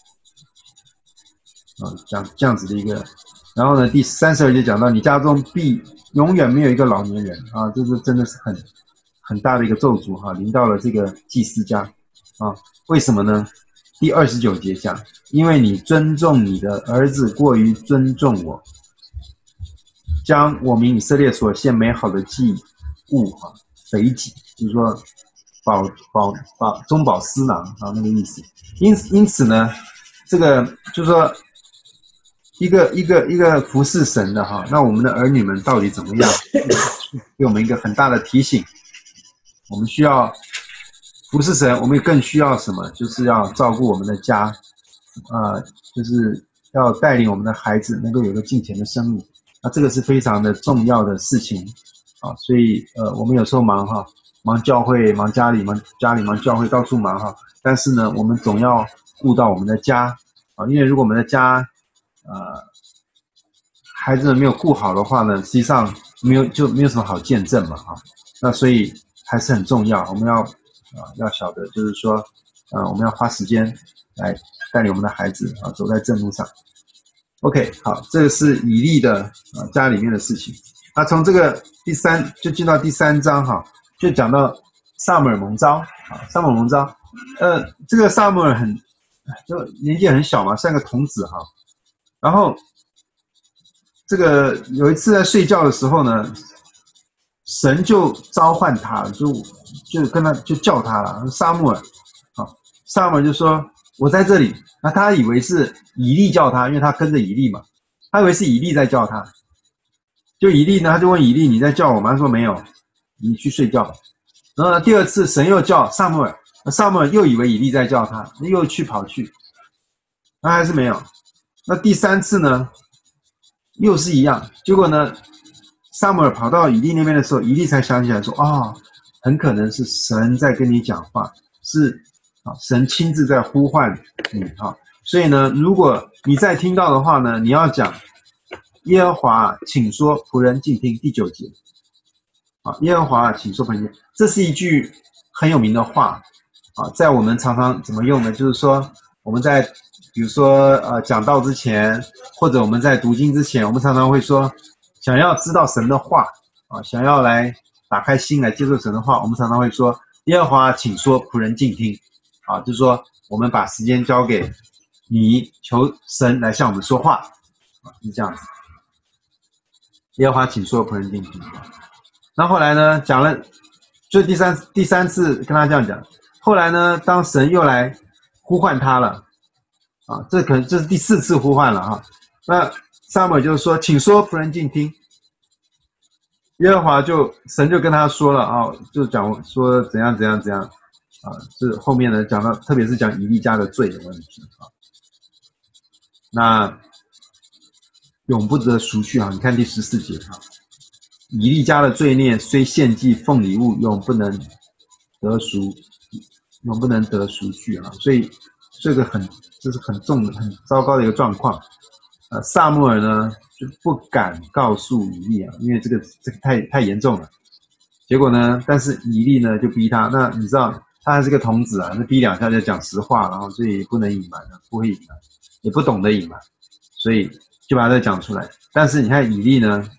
啊，讲这样子的一个。然后呢，第三十二节讲到你家中必永远没有一个老年人啊，这是真的是很很大的一个咒诅哈，临到了这个祭司家啊。为什么呢？第二十九节讲，因为你尊重你的儿子过于尊重我。将我们以色列所献美好的祭物啊，肥己，就是说保保保中饱私囊啊，那个意思。因因此呢，这个就是说一个一个一个服侍神的哈，那我们的儿女们到底怎么样？给我们一个很大的提醒。我们需要服侍神，我们更需要什么？就是要照顾我们的家，啊、呃，就是要带领我们的孩子能够有个敬虔的生命。那这个是非常的重要的事情啊，所以呃，我们有时候忙哈，忙教会，忙家里，忙家里，忙教会，到处忙哈。但是呢，我们总要顾到我们的家啊，因为如果我们的家呃孩子们没有顾好的话呢，实际上没有就没有什么好见证嘛哈。那所以还是很重要，我们要啊要晓得，就是说呃我们要花时间来带领我们的孩子啊走在正路上。OK， 好，这个是以利的啊家里面的事情。那从这个第三就进到第三章哈，就讲到撒母耳蒙召啊，撒母耳蒙召，呃，这个撒母耳很就年纪很小嘛，像个童子哈。然后这个有一次在睡觉的时候呢，神就召唤他，就就跟他就叫他了，撒母耳，啊，撒母耳就说我在这里。那他以为是以利叫他，因为他跟着以利嘛，他以为是以利在叫他。就以利呢，他就问以利：“你在叫我吗？”他说：“没有，你去睡觉。”然后呢，第二次神又叫撒母耳，撒母耳又以为以利在叫他，又去跑去，那还是没有。 那第三次呢，又是一样。结果呢，撒母耳跑到以利那边的时候，以利才想起来说：“哦，很可能是神在跟你讲话，是啊，神亲自在呼唤你啊。所以呢，如果你再听到的话呢，你要讲耶和华，请说，仆人静听。”第九节啊，耶和华，请说，仆人静听。这是一句很有名的话啊，在我们常常怎么用呢？就是说我们在比如说呃讲道之前，或者我们在读经之前，我们常常会说，想要知道神的话啊，想要来打开心来接受神的话，我们常常会说耶和华，请说，仆人静听啊，就是说我们把时间交给你，求神来向我们说话啊，是这样子。耶和华，请说，仆人静听。那后来呢，讲了，就第三第三次跟他这样讲。后来呢，当神又来呼唤他了，啊，这可能这是第四次呼唤了哈。那撒母耳就说：“请说，仆人静听。”耶和华就神就跟他说了啊，就讲说怎样怎样怎样啊，这后面呢讲到，特别是讲以利家的罪的问题啊。那永不得赎去啊，你看第十四节哈。以利家的罪孽虽献祭奉礼物，永不能得赎，永不能得赎去啊！所以这个很，这是很重的、很糟糕的一个状况。呃，撒母耳呢就不敢告诉以利啊，因为这个这个太太严重了。结果呢，但是以利呢就逼他，那你知道他还是个童子啊，那逼两下就讲实话，然后所以不能隐瞒了，不会隐瞒，也不懂得隐瞒，所以就把它讲出来。但是你看以利呢？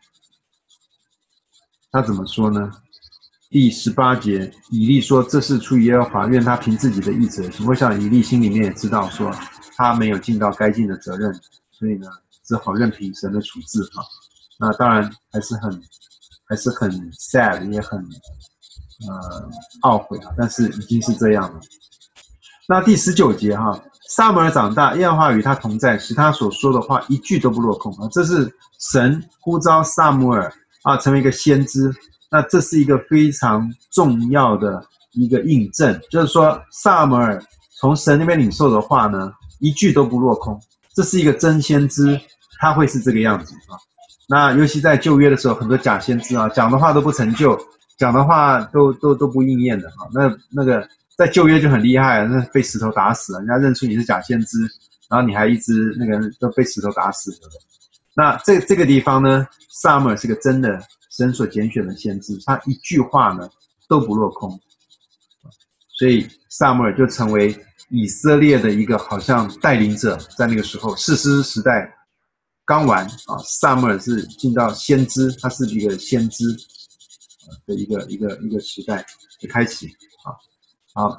他怎么说呢？第十八节，以利说：“这是出于耶和华，愿他凭自己的意志而行。”我想以利心里面也知道说他没有尽到该尽的责任，所以呢，只好任凭神的处置哈。那当然还是很还是很 sad， 也很呃懊悔啊，但是已经是这样了。那第十九节哈，撒母耳长大，耶和华与他同在，使他所说的话一句都不落空啊。这是神呼召撒母耳啊，成为一个先知，那这是一个非常重要的一个印证，就是说撒母耳从神那边领受的话呢，一句都不落空，这是一个真先知，他会是这个样子啊。那尤其在旧约的时候，很多假先知啊，讲的话都不成就，讲的话都都都不应验的啊。那那个在旧约就很厉害，那被石头打死了，人家认出你是假先知，然后你还一直那个都被石头打死了。那这这个地方呢，撒母耳是个真的神所拣选的先知，他一句话呢都不落空，所以撒母耳就成为以色列的一个好像带领者。在那个时候，士师时代刚完啊，撒母耳是进到先知，他是一个先知的一个一个一个时代的开启啊。好，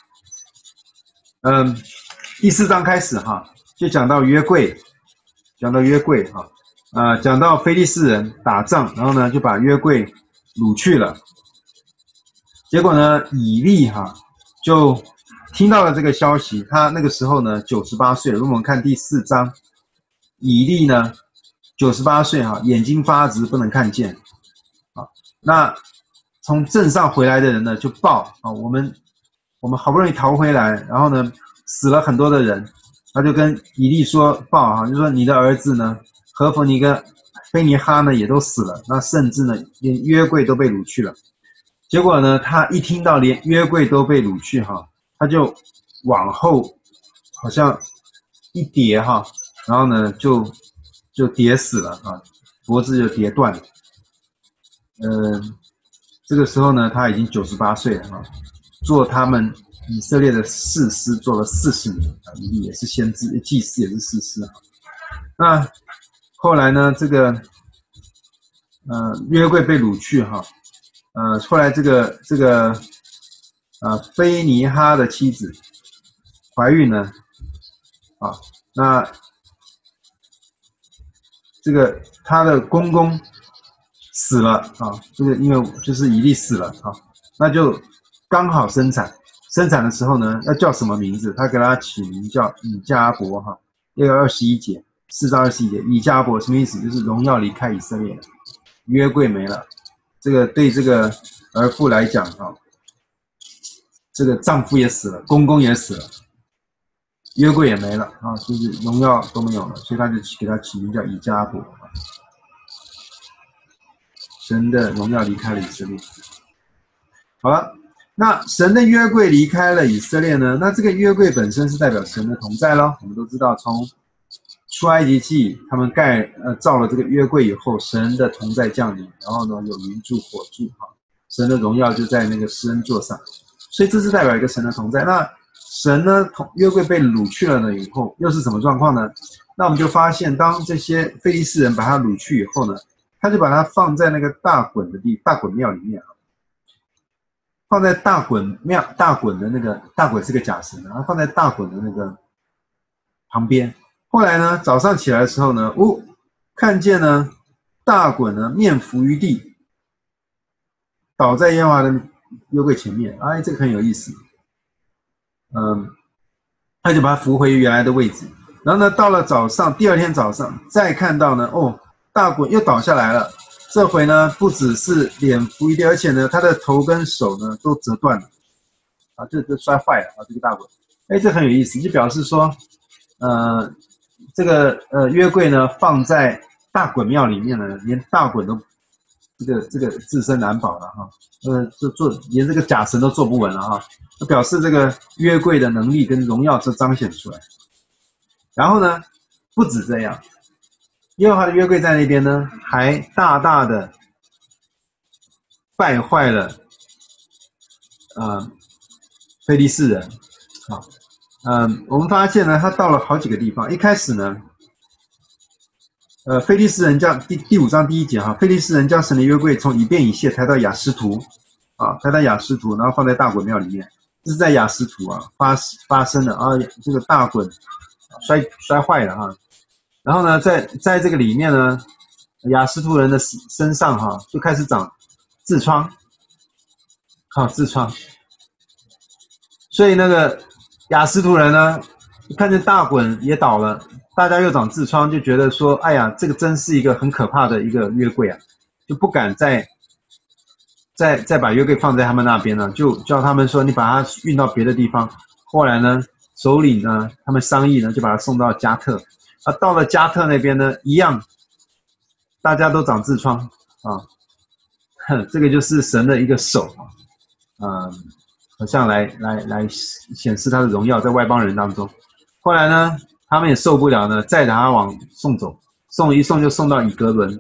嗯，第四章开始哈，就讲到约柜。讲到约柜哈，呃，讲到非利士人打仗，然后呢就把约柜掳去了。结果呢，以利哈就听到了这个消息，他那个时候呢九十八岁了。如果我们看第四章，以利呢九十八岁哈，眼睛发直，不能看见啊。那从镇上回来的人呢就报啊，我们我们好不容易逃回来，然后呢死了很多的人。他就跟以利说报啊，就说你的儿子呢，何弗尼跟菲尼哈呢也都死了，那甚至呢连约柜都被掳去了。结果呢，他一听到连约柜都被掳去哈，他就往后好像一跌哈，然后呢就就跌死了啊，脖子就跌断了。嗯，这个时候呢，他已经九十八岁了哈，做他们以色列的士师做了四十年啊，也是先知，祭司也是士师啊。那后来呢，这个呃约柜被掳去哈，呃后来这个这个呃菲尼哈的妻子怀孕呢，啊，那这个他的公公死了啊，这个因为就是以利死了啊，那就刚好生产。生产的时候呢，要叫什么名字？他给他起名叫以迦伯哈。那个二十一节，四到二十一节，以迦伯什么意思？就是荣耀离开以色列了，约柜没了。这个对这个儿妇来讲哈，这个丈夫也死了，公公也死了， 约柜也没了啊，就是荣耀都没有了，所以他就给他起名叫以迦国。神的荣耀离开了以色列。好了，那神的约柜离开了以色列呢？那这个约柜本身是代表神的同在咯。我们都知道，从出埃及记他们盖呃造了这个约柜以后，神的同在降临，然后呢有云柱火柱哈，神的荣耀就在那个施恩座上，所以这是代表一个神的同在。那神呢同约柜被掳去了呢以后，又是什么状况呢？那我们就发现，当这些非利士人把它掳去以后呢，他就把它放在那个大衮的地大衮庙里面啊，放在大衮庙大衮的那个大衮是个假神，然后放在大衮的那个旁边。后来呢，早上起来的时候呢，哦，看见呢大衮呢面伏于地，倒在耶和华的约柜前面。哎，这个很有意思。嗯，他就把它扶回原来的位置。然后呢，到了早上，第二天早上再看到呢，哦，大衮又倒下来了。这回呢，不只是脸伏于地，而且呢，他的头跟手呢都折断了，啊，这这摔坏了啊，这个大衮。哎，这很有意思，就表示说，呃，这个呃约柜呢放在大衮庙里面呢，连大衮都这个这个自身难保了哈，呃，就做连这个假神都坐不稳了哈，表示这个约柜的能力跟荣耀就彰显出来。然后呢，不止这样，耶和华的约柜在那边呢，还大大的败坏了呃非利士人啊。嗯，我们发现呢，他到了好几个地方。一开始呢，呃，非利士人将第第五章第一节哈，非利士人将神的约柜从以便以谢抬到亚实图啊，抬到亚实图，然后放在大衮庙里面。这是在亚实图啊发发生的啊，这个大衮摔摔坏了哈。然后呢，在在这个里面呢，亚实图人的身上哈就开始长痔疮，好痔疮。所以那个亚实图人呢，看见大衮也倒了，大家又长痔疮，就觉得说，哎呀，这个真是一个很可怕的一个约柜啊，就不敢再再再把约柜放在他们那边了，就叫他们说，你把它运到别的地方。后来呢，首领呢，他们商议呢，就把它送到加特。啊，到了加特那边呢，一样，大家都长痔疮啊，这个就是神的一个手啊，嗯，好像来来来显示他的荣耀在外邦人当中。后来呢，他们也受不了呢，再把他往送走，送一送就送到以格伦。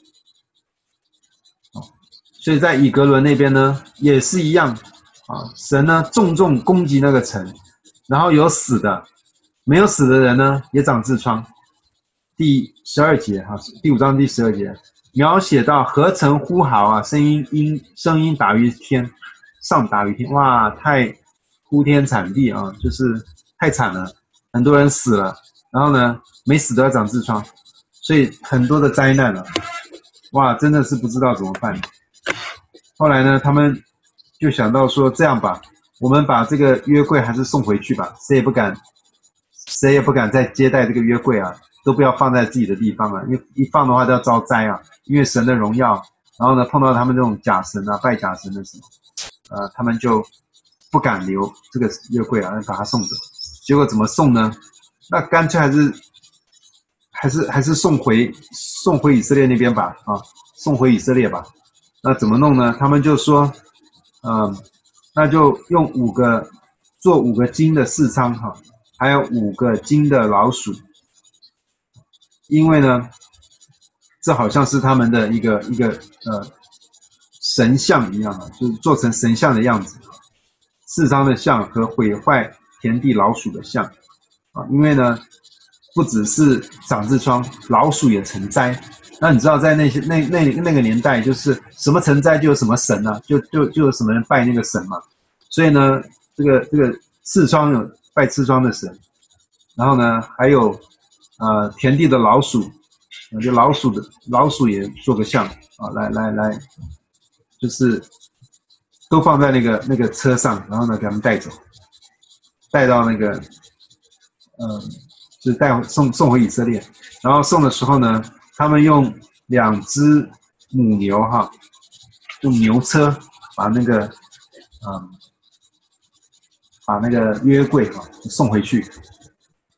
所以在以格伦那边呢，也是一样啊，神呢重重攻击那个城，然后有死的，没有死的人呢也长痔疮。第十二节哈，第五章第十二节描写到何曾呼号啊，声音音声音达于天，上达于天，哇，太呼天惨地啊，就是太惨了，很多人死了，然后呢没死都要长痔疮，所以很多的灾难啊，哇，真的是不知道怎么办。后来呢，他们就想到说，这样吧，我们把这个约柜还是送回去吧，谁也不敢，谁也不敢再接待这个约柜啊，都不要放在自己的地方啊，因为一放的话就要遭灾啊。因为神的荣耀，然后呢，碰到他们这种假神啊、拜假神的时候，呃，他们就不敢留这个约柜啊，把它送走。结果怎么送呢？那干脆还是还是还是送回送回以色列那边吧，啊，送回以色列吧。那怎么弄呢？他们就说，嗯，那就用五个做五个金的四仓哈，还有五个金的老鼠，因为呢，这好像是他们的一个一个呃神像一样啊，就是做成神像的样子，四仓的像和毁坏田地老鼠的像啊，因为呢，不只是长痔疮，老鼠也成灾。那你知道在那些那那那个年代，就是什么成灾就有什么神啊，就就就有什么人拜那个神嘛。所以呢，这个这个痔疮有拜痔疮的神，然后呢还有呃田地的老鼠，就老鼠的老鼠也做个像啊，来来来，就是都放在那个那个车上，然后呢给他们带走，带到那个嗯、呃，就是带送送回以色列，然后送的时候呢。他们用两只母牛哈，用牛车把那个嗯，把那个约柜哈送回去，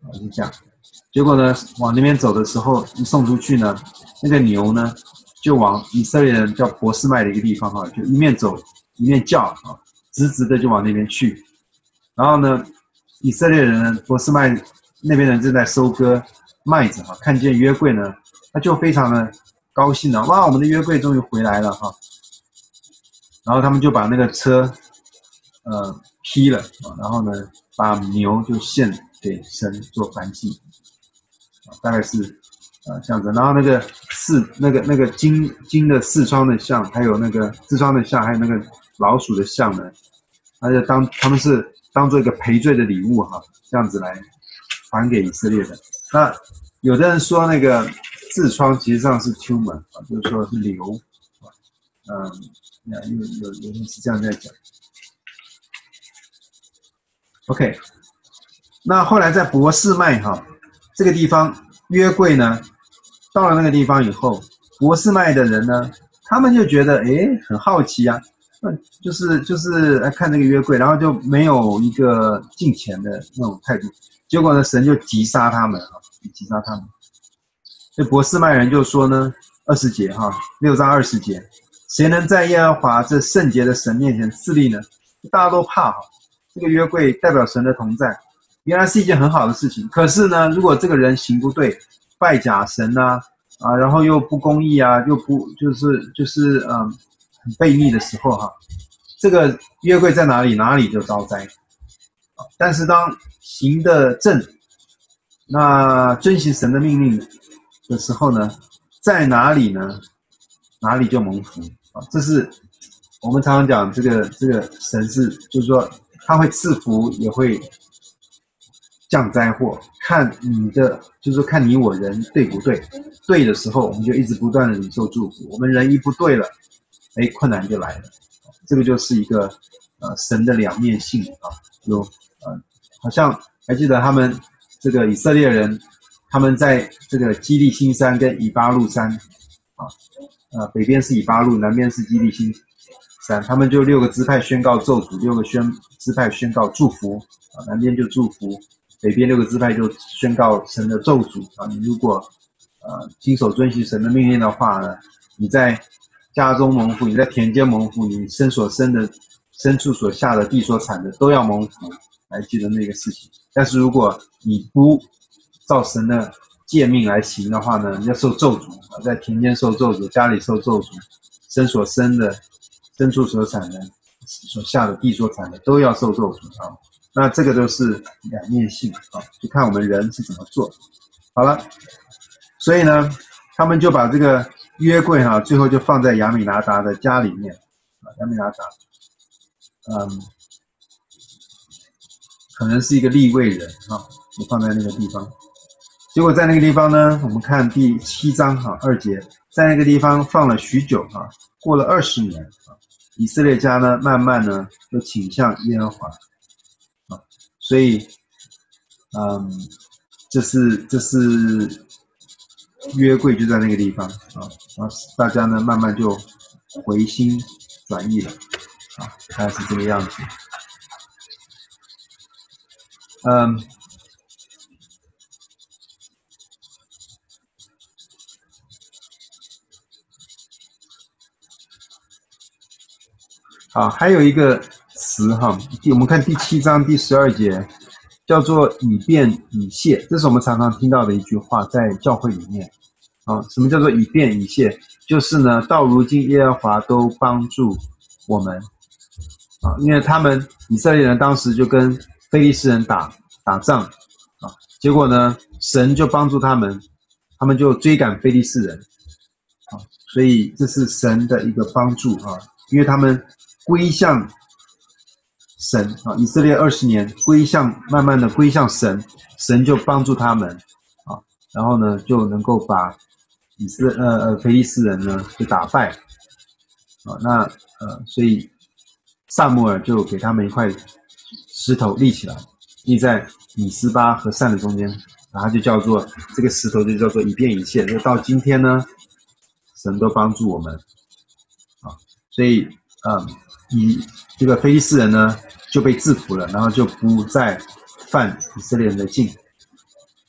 啊，就这样。结果呢，往那边走的时候，一送出去呢，那个牛呢，就往以色列人叫伯示麦的一个地方哈，就一面走一面叫啊，直直的就往那边去。然后呢，以色列人呢，伯示麦那边人正在收割麦子哈，看见约柜呢，他就非常的高兴了，哇，我们的约柜终于回来了哈。然后他们就把那个车呃劈了啊，然后呢，把牛就献给神做燔祭。大概是呃这样子，然后那个四那个那个金金的四川的像，还有那个四川的像，还有那个老鼠的像呢，他就当他们是当做一个赔罪的礼物哈，这样子来还给以色列的。那有的人说那个痔疮其实上是 tumor 啊，就是说是瘤啊，嗯，有有有人是这样在讲。OK， 那后来在伯示麦哈。这个地方约柜呢，到了那个地方以后，伯示麦的人呢，他们就觉得诶很好奇啊，就是就是来看这个约柜，然后就没有一个敬虔的那种态度。结果呢，神就击杀他们啊，击杀他们。所以伯示麦人就说呢，二十节哈，六章二十节，谁能在耶和华这圣洁的神面前侍立呢？大家都怕哈，这个约柜代表神的同在。原来是一件很好的事情，可是呢，如果这个人行不对，拜假神啊，啊，然后又不公义啊，又不就是就是嗯很悖逆的时候哈，这个约柜在哪里，哪里就遭灾。但是当行的正，那遵行神的命令的时候呢，在哪里呢，哪里就蒙福啊。这是我们常常讲这个这个神是，就是说他会赐福，也会降灾祸，看你的，就是看你我人对不对，对的时候我们就一直不断的领受祝福，我们人一不对了，哎，困难就来了。这个就是一个呃神的两面性啊，有呃好像还记得他们这个以色列人，他们在这个基利心山跟以巴路山啊，呃北边是以巴路，南边是基利心山，他们就六个支派宣告咒诅，六个宣支派宣告祝福啊，南边就祝福。北边六个支派就宣告神的咒诅啊！你如果呃谨守遵行神的命令的话呢，你在家中蒙福，你在田间蒙福，你身所生的、牲畜所下的、地所产的都要蒙福。还记得那个事情。但是如果你不照神的诫命来行的话呢，你要受咒诅啊，在田间受咒诅，家里受咒诅，身所生的、牲畜所产的、所下的、地所产的都要受咒诅啊。那这个都是两面性啊，就看我们人是怎么做。好了，所以呢，他们就把这个约柜哈、啊，最后就放在亚米拿达的家里面啊，亚米拿达，嗯，可能是一个利未人啊，就放在那个地方。结果在那个地方呢，我们看第七章哈、啊、二节，在那个地方放了许久啊，过了二十年啊，以色列家呢，慢慢呢就倾向耶和华。所以，嗯，这是这是约柜就在那个地方啊，然后大家呢慢慢就回心转意了啊，大概是这个样子。嗯，好，还有一个词哈，我们看第七章第十二节，叫做以便以谢，这是我们常常听到的一句话，在教会里面啊，什么叫做以便以谢？就是呢，到如今耶和华都帮助我们啊，因为他们以色列人当时就跟非利士人打打仗啊，结果呢，神就帮助他们，他们就追赶非利士人啊，所以这是神的一个帮助啊，因为他们归向神啊，以色列二十年归向，慢慢的归向神，神就帮助他们啊，然后呢就能够把以色列呃呃非利士人呢就打败啊，那呃所以撒母耳就给他们一块石头立起来，立在米斯巴和善的中间，然后就叫做这个石头就叫做以便以谢，就到今天呢，神都帮助我们啊，所以嗯。以这个非利士人呢就被制服了，然后就不再犯以色列人的禁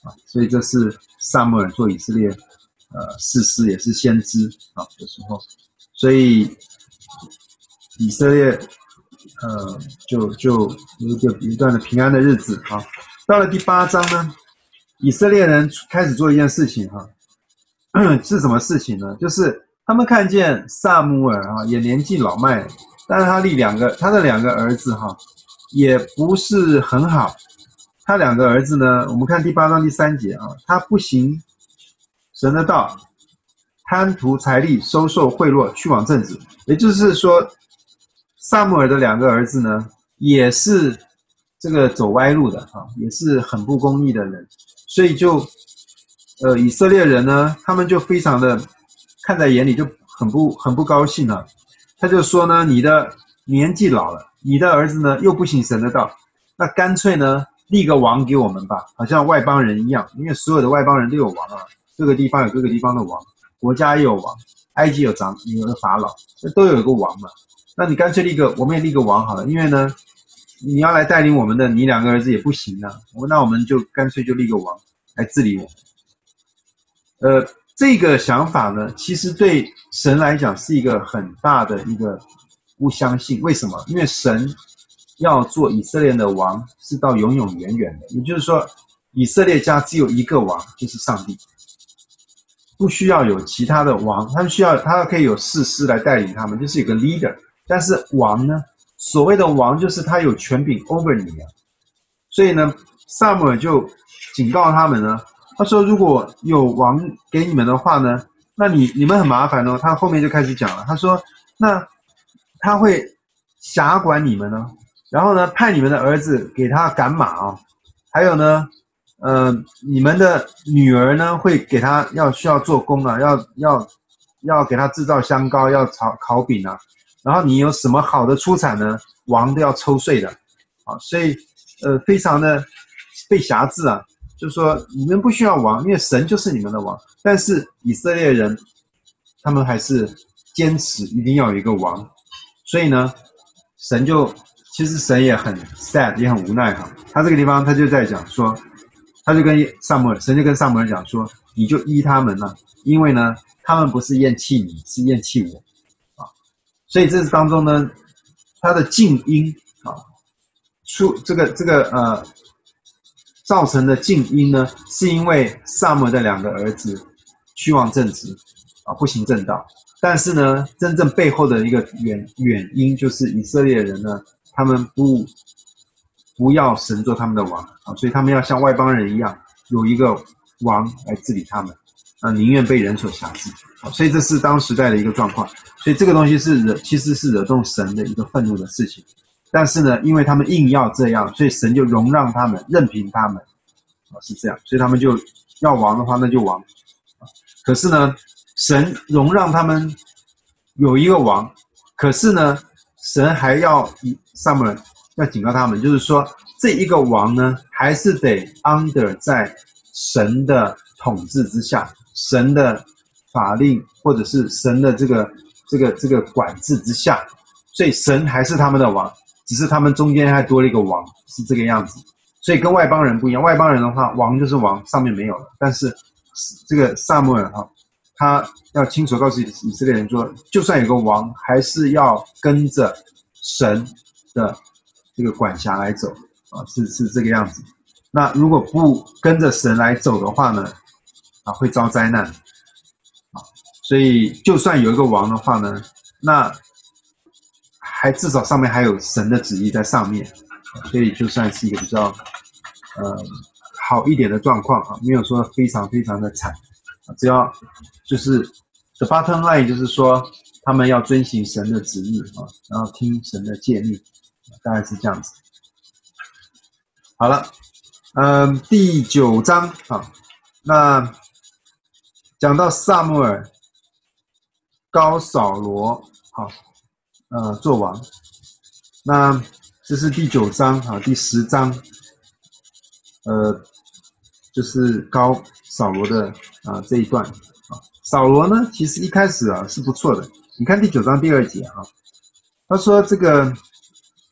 啊，所以这是撒母耳做以色列呃士师，也是先知啊的时候，所以以色列呃就就有一个一段的平安的日子啊。到了第八章呢，以色列人开始做一件事情哈、啊，是什么事情呢？就是他们看见撒母耳啊也年纪老迈，但是他立两个他的两个儿子哈、啊、也不是很好。他两个儿子呢，我们看第八章第三节啊，他不行神的道，贪图财力，收受贿赂，去往正直。也就是说，撒母耳的两个儿子呢，也是这个走歪路的啊，也是很不公义的人，所以就呃以色列人呢，他们就非常的看在眼里，就很不很不高兴啊。他就说呢，你的年纪老了，你的儿子呢又不行神的道，那干脆呢立个王给我们吧，好像外邦人一样，因为所有的外邦人都有王啊，各个地方有各个地方的王，国家也有王，埃及有长有个法老，都有一个王嘛。那你干脆立个，我们也立个王好了，因为呢，你要来带领我们的，你两个儿子也不行啊，那我们就干脆就立个王来治理我们。呃，这个想法呢，其实对神来讲是一个很大的一个不相信。为什么？因为神要做以色列的王是到永永远远的，也就是说，以色列家只有一个王，就是上帝，不需要有其他的王，他们需要他可以有士师来带领他们，就是有个 leader。但是王呢，所谓的王就是他有权柄 over 你啊，所以呢，撒母耳就警告他们呢，他说如果有王给你们的话呢，那你你们很麻烦哦。他后面就开始讲了，他说那他会辖管你们呢，然后呢派你们的儿子给他赶马啊、哦，还有呢呃你们的女儿呢会给他要需要做工啊，要要要给他制造香膏，要烤烤饼啊，然后你有什么好的出产呢，王都要抽税的啊，所以呃非常的被辖制啊，就是说你们不需要王，因为神就是你们的王。但是以色列人他们还是坚持一定要有一个王，所以呢神就其实神也很 sad 也很无奈哈。他这个地方他就在讲说，他就跟撒母耳神就跟撒母耳讲说，你就依他们啊，因为呢他们不是厌弃你，是厌弃我啊。所以这是当中呢他的静音啊，出这个这个呃造成的静音呢，是因为撒母耳的两个儿子虚妄正直啊，不行正道。但是呢，真正背后的一个原原因就是以色列人呢，他们不不要神做他们的王啊，所以他们要像外邦人一样有一个王来治理他们啊，宁愿被人所辖制啊，所以这是当时代的一个状况。所以这个东西是惹，其实是惹动神的一个愤怒的事情。但是呢，因为他们硬要这样，所以神就容让他们，任凭他们啊，是这样。所以他们就要王的话，那就王啊。可是呢，神容让他们有一个王，可是呢，神还要撒母耳要警告他们，就是说这一个王呢，还是得 under 在神的统治之下，神的法令或者是神的这个这个这个管制之下，所以神还是他们的王，只是他们中间还多了一个王，是这个样子。所以跟外邦人不一样，外邦人的话，王就是王，上面没有了。但是这个撒母耳哈，他要清楚告诉以色列人说，就算有个王，还是要跟着神的这个管辖来走啊，是是这个样子。那如果不跟着神来走的话呢，啊，会遭灾难啊。所以就算有一个王的话呢，那还至少上面还有神的旨意在上面，所以就算是一个比较呃好一点的状况啊，没有说非常非常的惨啊，只要就是 the bottom line 就是说他们要遵行神的旨意啊，然后听神的诫命，大概是这样子。好了，嗯，第九章啊，那讲到撒母耳膏扫罗啊，呃，做王。那这是第九章啊，第十章，呃，就是膏扫罗的啊这一段啊。扫罗呢，其实一开始啊是不错的。你看第九章第二节啊，他说这个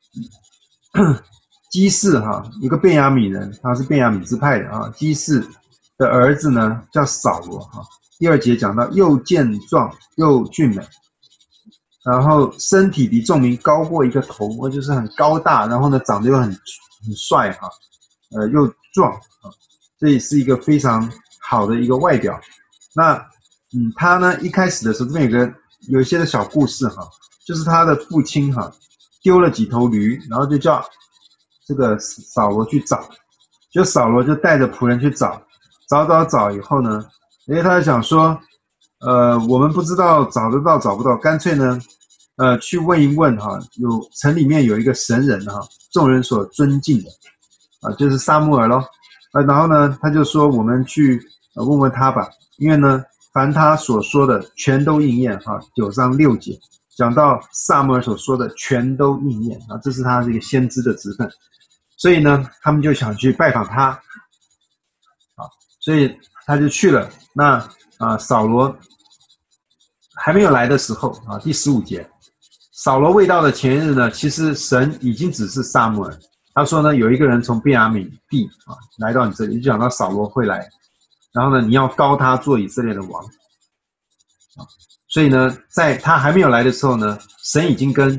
基士哈，一个便雅悯人，他是便雅悯支派的啊，基士的儿子呢叫扫罗哈。第二节讲到又健壮又俊美，然后身体比众民高过一个头，就是很高大，然后呢长得又很很帅哈，呃又壮啊，这也是一个非常好的一个外表。那嗯，他呢一开始的时候，这边有个有一些的小故事哈，就是他的父亲哈丢了几头驴，然后就叫这个扫罗去找，就扫罗就带着仆人去找，找找找以后呢，因为他想说，呃，我们不知道找得到找不到，干脆呢，呃，去问一问哈，有城里面有一个神人哈，众人所尊敬的啊，就是撒母耳咯，呃，然后呢，他就说我们去呃问问他吧，因为呢，凡他所说的全都应验哈，九章六节讲到撒母耳所说的全都应验啊，这是他这个先知的职分，所以呢，他们就想去拜访他，啊，所以他就去了。那啊，扫罗还没有来的时候啊，第十五节，扫罗未到的前日呢，其实神已经指示撒母耳，他说呢，有一个人从便雅悯地啊来到你这里，就讲到扫罗会来，然后呢，你要膏他做以色列的王。啊，所以呢，在他还没有来的时候呢，神已经跟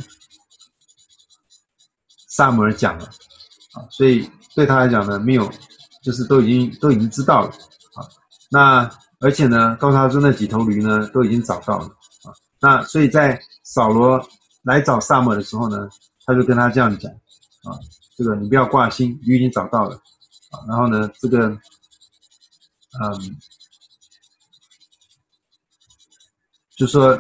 撒母耳讲了啊，所以对他来讲呢，没有，就是都已经都已经知道了啊。那而且呢，告诉他说那几头驴呢都已经找到了啊。那所以在扫罗来找撒母耳的时候呢，他就跟他这样讲啊，这个你不要挂心，驴已经找到了啊。然后呢，这个嗯。就说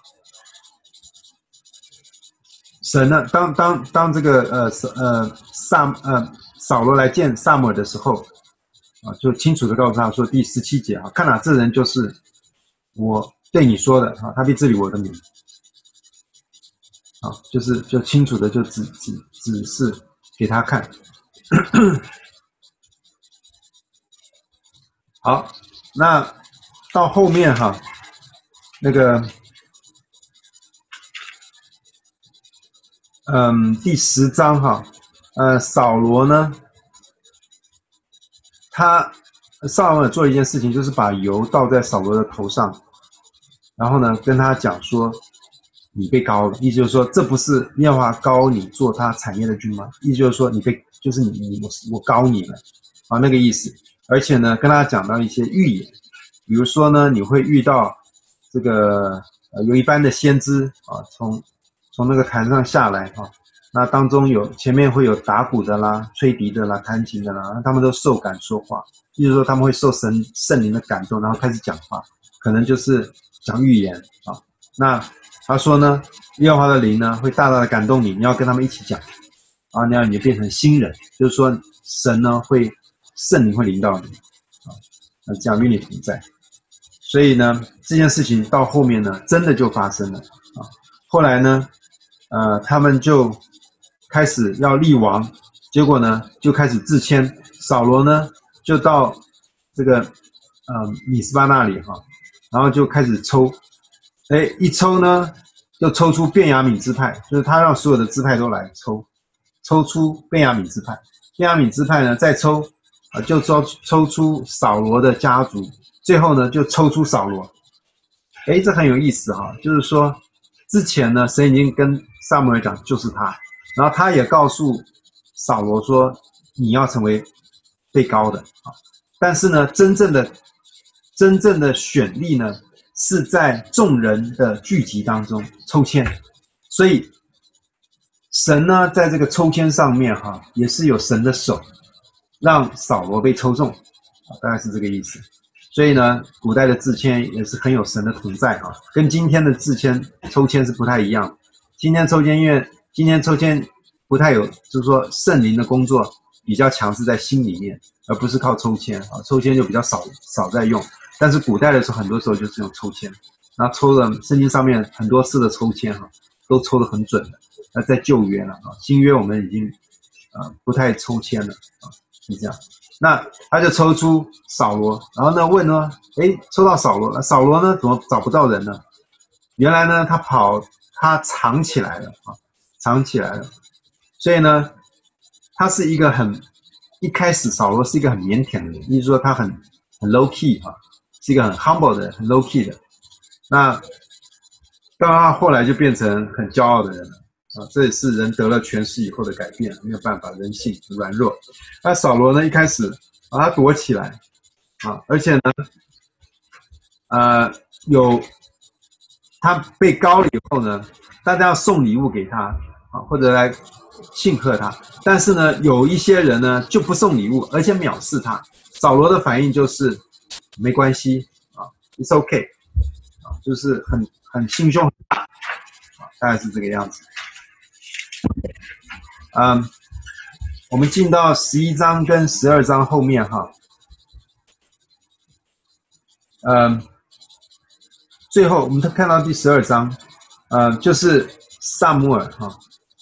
神呢，当当当这个呃呃撒呃扫罗来见撒母耳的时候啊，就清楚的告诉他说，第十七节啊，看哪，这人就是我对你说的啊，他必治理我的民啊，就是就清楚的就指指指示给他看。好，那到后面哈。那个，嗯，第十章哈，呃，扫罗呢，他撒母耳做一件事情，就是把油倒在扫罗的头上，然后呢，跟他讲说，你被膏了，意思就是说，这不是耶和华膏你做他产业的君吗？意思就是说，你被，就是你你我我膏你了，啊，那个意思。而且呢，跟他讲到一些预言，比如说呢，你会遇到。这个呃有一班的先知啊，从从那个坛上下来啊，那当中有前面会有打鼓的啦、吹笛的啦、弹琴的啦，他们都受感说话，意思说他们会受神圣灵的感动，然后开始讲话，可能就是讲预言啊。那他说呢，耶和华的灵呢会大大的感动你，你要跟他们一起讲啊，那样你就变成新人，就是说神呢会圣灵会临到你啊，那这样与你同在。所以呢，这件事情到后面呢，真的就发生了啊。后来呢，呃，他们就开始要立王，结果呢，就开始自谦。扫罗呢，就到这个呃米斯巴那里哈，然后就开始抽，哎，一抽呢，就抽出便雅悯支派，就是他让所有的支派都来抽，抽出便雅悯支派。便雅悯支派呢，再抽啊、呃，就抽抽出扫罗的家族。最后呢，就抽出扫罗，诶，这很有意思哈，就是说，之前呢，神已经跟撒母耳讲就是他，然后他也告诉扫罗说，你要成为被膏的啊。但是呢，真正的真正的选立呢，是在众人的聚集当中抽签，所以神呢，在这个抽签上面哈，也是有神的手，让扫罗被抽中啊，大概是这个意思。所以呢，古代的自签也是很有神的同在啊，跟今天的自签抽签是不太一样。今天抽签，因为今天抽签不太有，就是说圣灵的工作比较强是在心里面，而不是靠抽签啊。抽签就比较少少在用。但是古代的时候，很多时候就是用抽签，然后抽的圣经上面很多次的抽签哈，都抽得很准的。那在旧约了啊，新约我们已经啊不太抽签了啊，是这样。那他就抽出扫罗，然后呢问呢，诶，抽到扫罗了，扫罗呢怎么找不到人呢？原来呢他跑，他藏起来了啊，藏起来了。所以呢，他是一个很一开始扫罗是一个很腼腆的人，意思说他很很 low key 啊，是一个很 humble 的，很 low key 的。那当然后来就变成很骄傲的人了啊，这也是人得了权势以后的改变，没有办法，人性软弱。那扫罗呢，一开始啊，他躲起来啊，而且呢，呃，有他被膏了以后呢，大家要送礼物给他啊，或者来庆贺他。但是呢，有一些人呢就不送礼物，而且藐视他。扫罗的反应就是没关系啊 ，it's okay 啊，就是很很心胸很大啊，大概是这个样子。嗯，我们进到十一章跟十二章后面哈，嗯，最后我们看到第十二章，呃，就是撒母耳哈。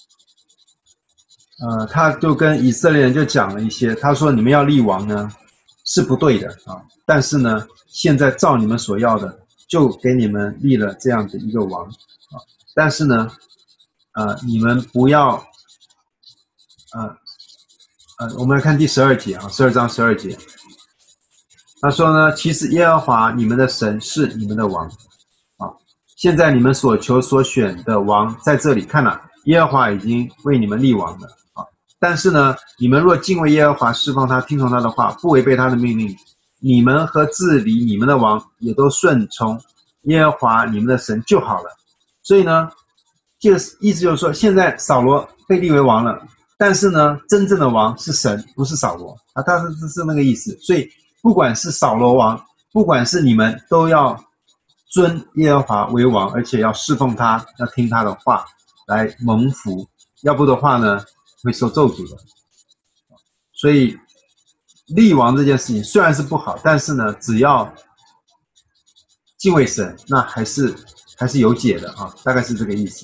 呃，他就跟以色列人就讲了一些，他说你们要立王呢是不对的啊，但是呢，现在照你们所要的，就给你们立了这样的一个王啊，但是呢，呃，你们不要，呃呃，我们来看第十二节啊，十二章十二节，他说呢，其实耶和华你们的神是你们的王啊，现在你们所求所选的王在这里，看了，耶和华已经为你们立王了。但是呢，你们若敬畏耶和华，侍奉他，听从他的话，不违背他的命令，你们和治理你们的王也都顺从耶和华你们的神就好了。所以呢，这个意思就是说，现在扫罗被立为王了，但是呢，真正的王是神，不是扫罗啊，他是是那个意思。所以不管是扫罗王，不管是你们，都要尊耶和华为王，而且要侍奉他，要听他的话来蒙福，要不的话呢，会受咒诅的。所以立王这件事情虽然是不好，但是呢，只要敬畏神，那还是还是有解的啊，大概是这个意思。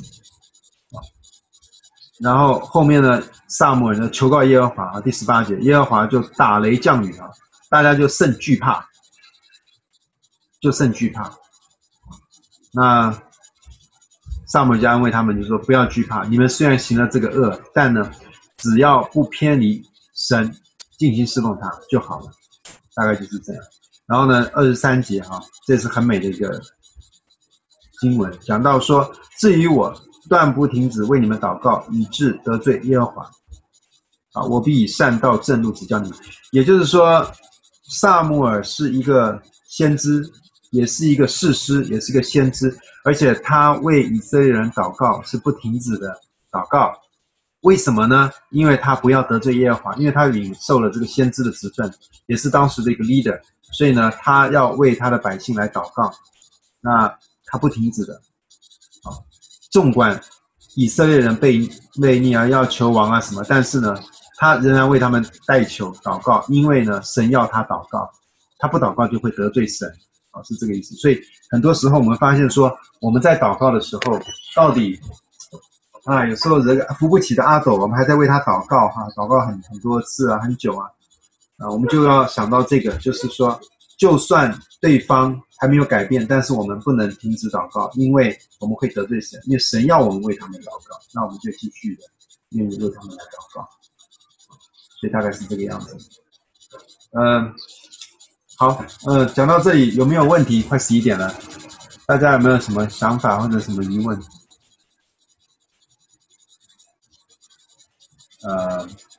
然后后面呢，撒母耳呢求告耶和华啊，第十八节，耶和华就打雷降雨啊，大家就甚惧怕，就甚惧怕。那撒母耳就安慰他们，就说不要惧怕，你们虽然行了这个恶，但呢，只要不偏离神，尽心侍奉他就好了，大概就是这样。然后呢，二十三节哈、啊，这是很美的一个经文，讲到说，至于我断不停止为你们祷告，以致得罪耶和华啊，我必以善道正路指教你们。也就是说，撒母耳是一个先知，也是一个士师，也是一个先知，而且他为以色列人祷告是不停止的祷告。为什么呢？因为他不要得罪耶和华，因为他领受了这个先知的职分，也是当时的一个 leader， 所以呢，他要为他的百姓来祷告。那他不停止的啊，纵管以色列人被被逆啊，要求王啊什么，但是呢，他仍然为他们代求祷告，因为呢，神要他祷告，他不祷告就会得罪神啊，是这个意思。所以很多时候我们发现说，我们在祷告的时候，到底啊，有时候人扶不起的阿斗，我们还在为他祷告哈、啊，祷告很很多次啊，很久啊，啊，我们就要想到这个，就是说，就算对方还没有改变，但是我们不能停止祷告，因为我们会得罪神，因为神要我们为他们祷告，那我们就继续的愿意为他们来祷告，所以大概是这个样子。嗯、呃，好，呃，讲到这里有没有问题？快十一点了，大家有没有什么想法或者什么疑问？呃。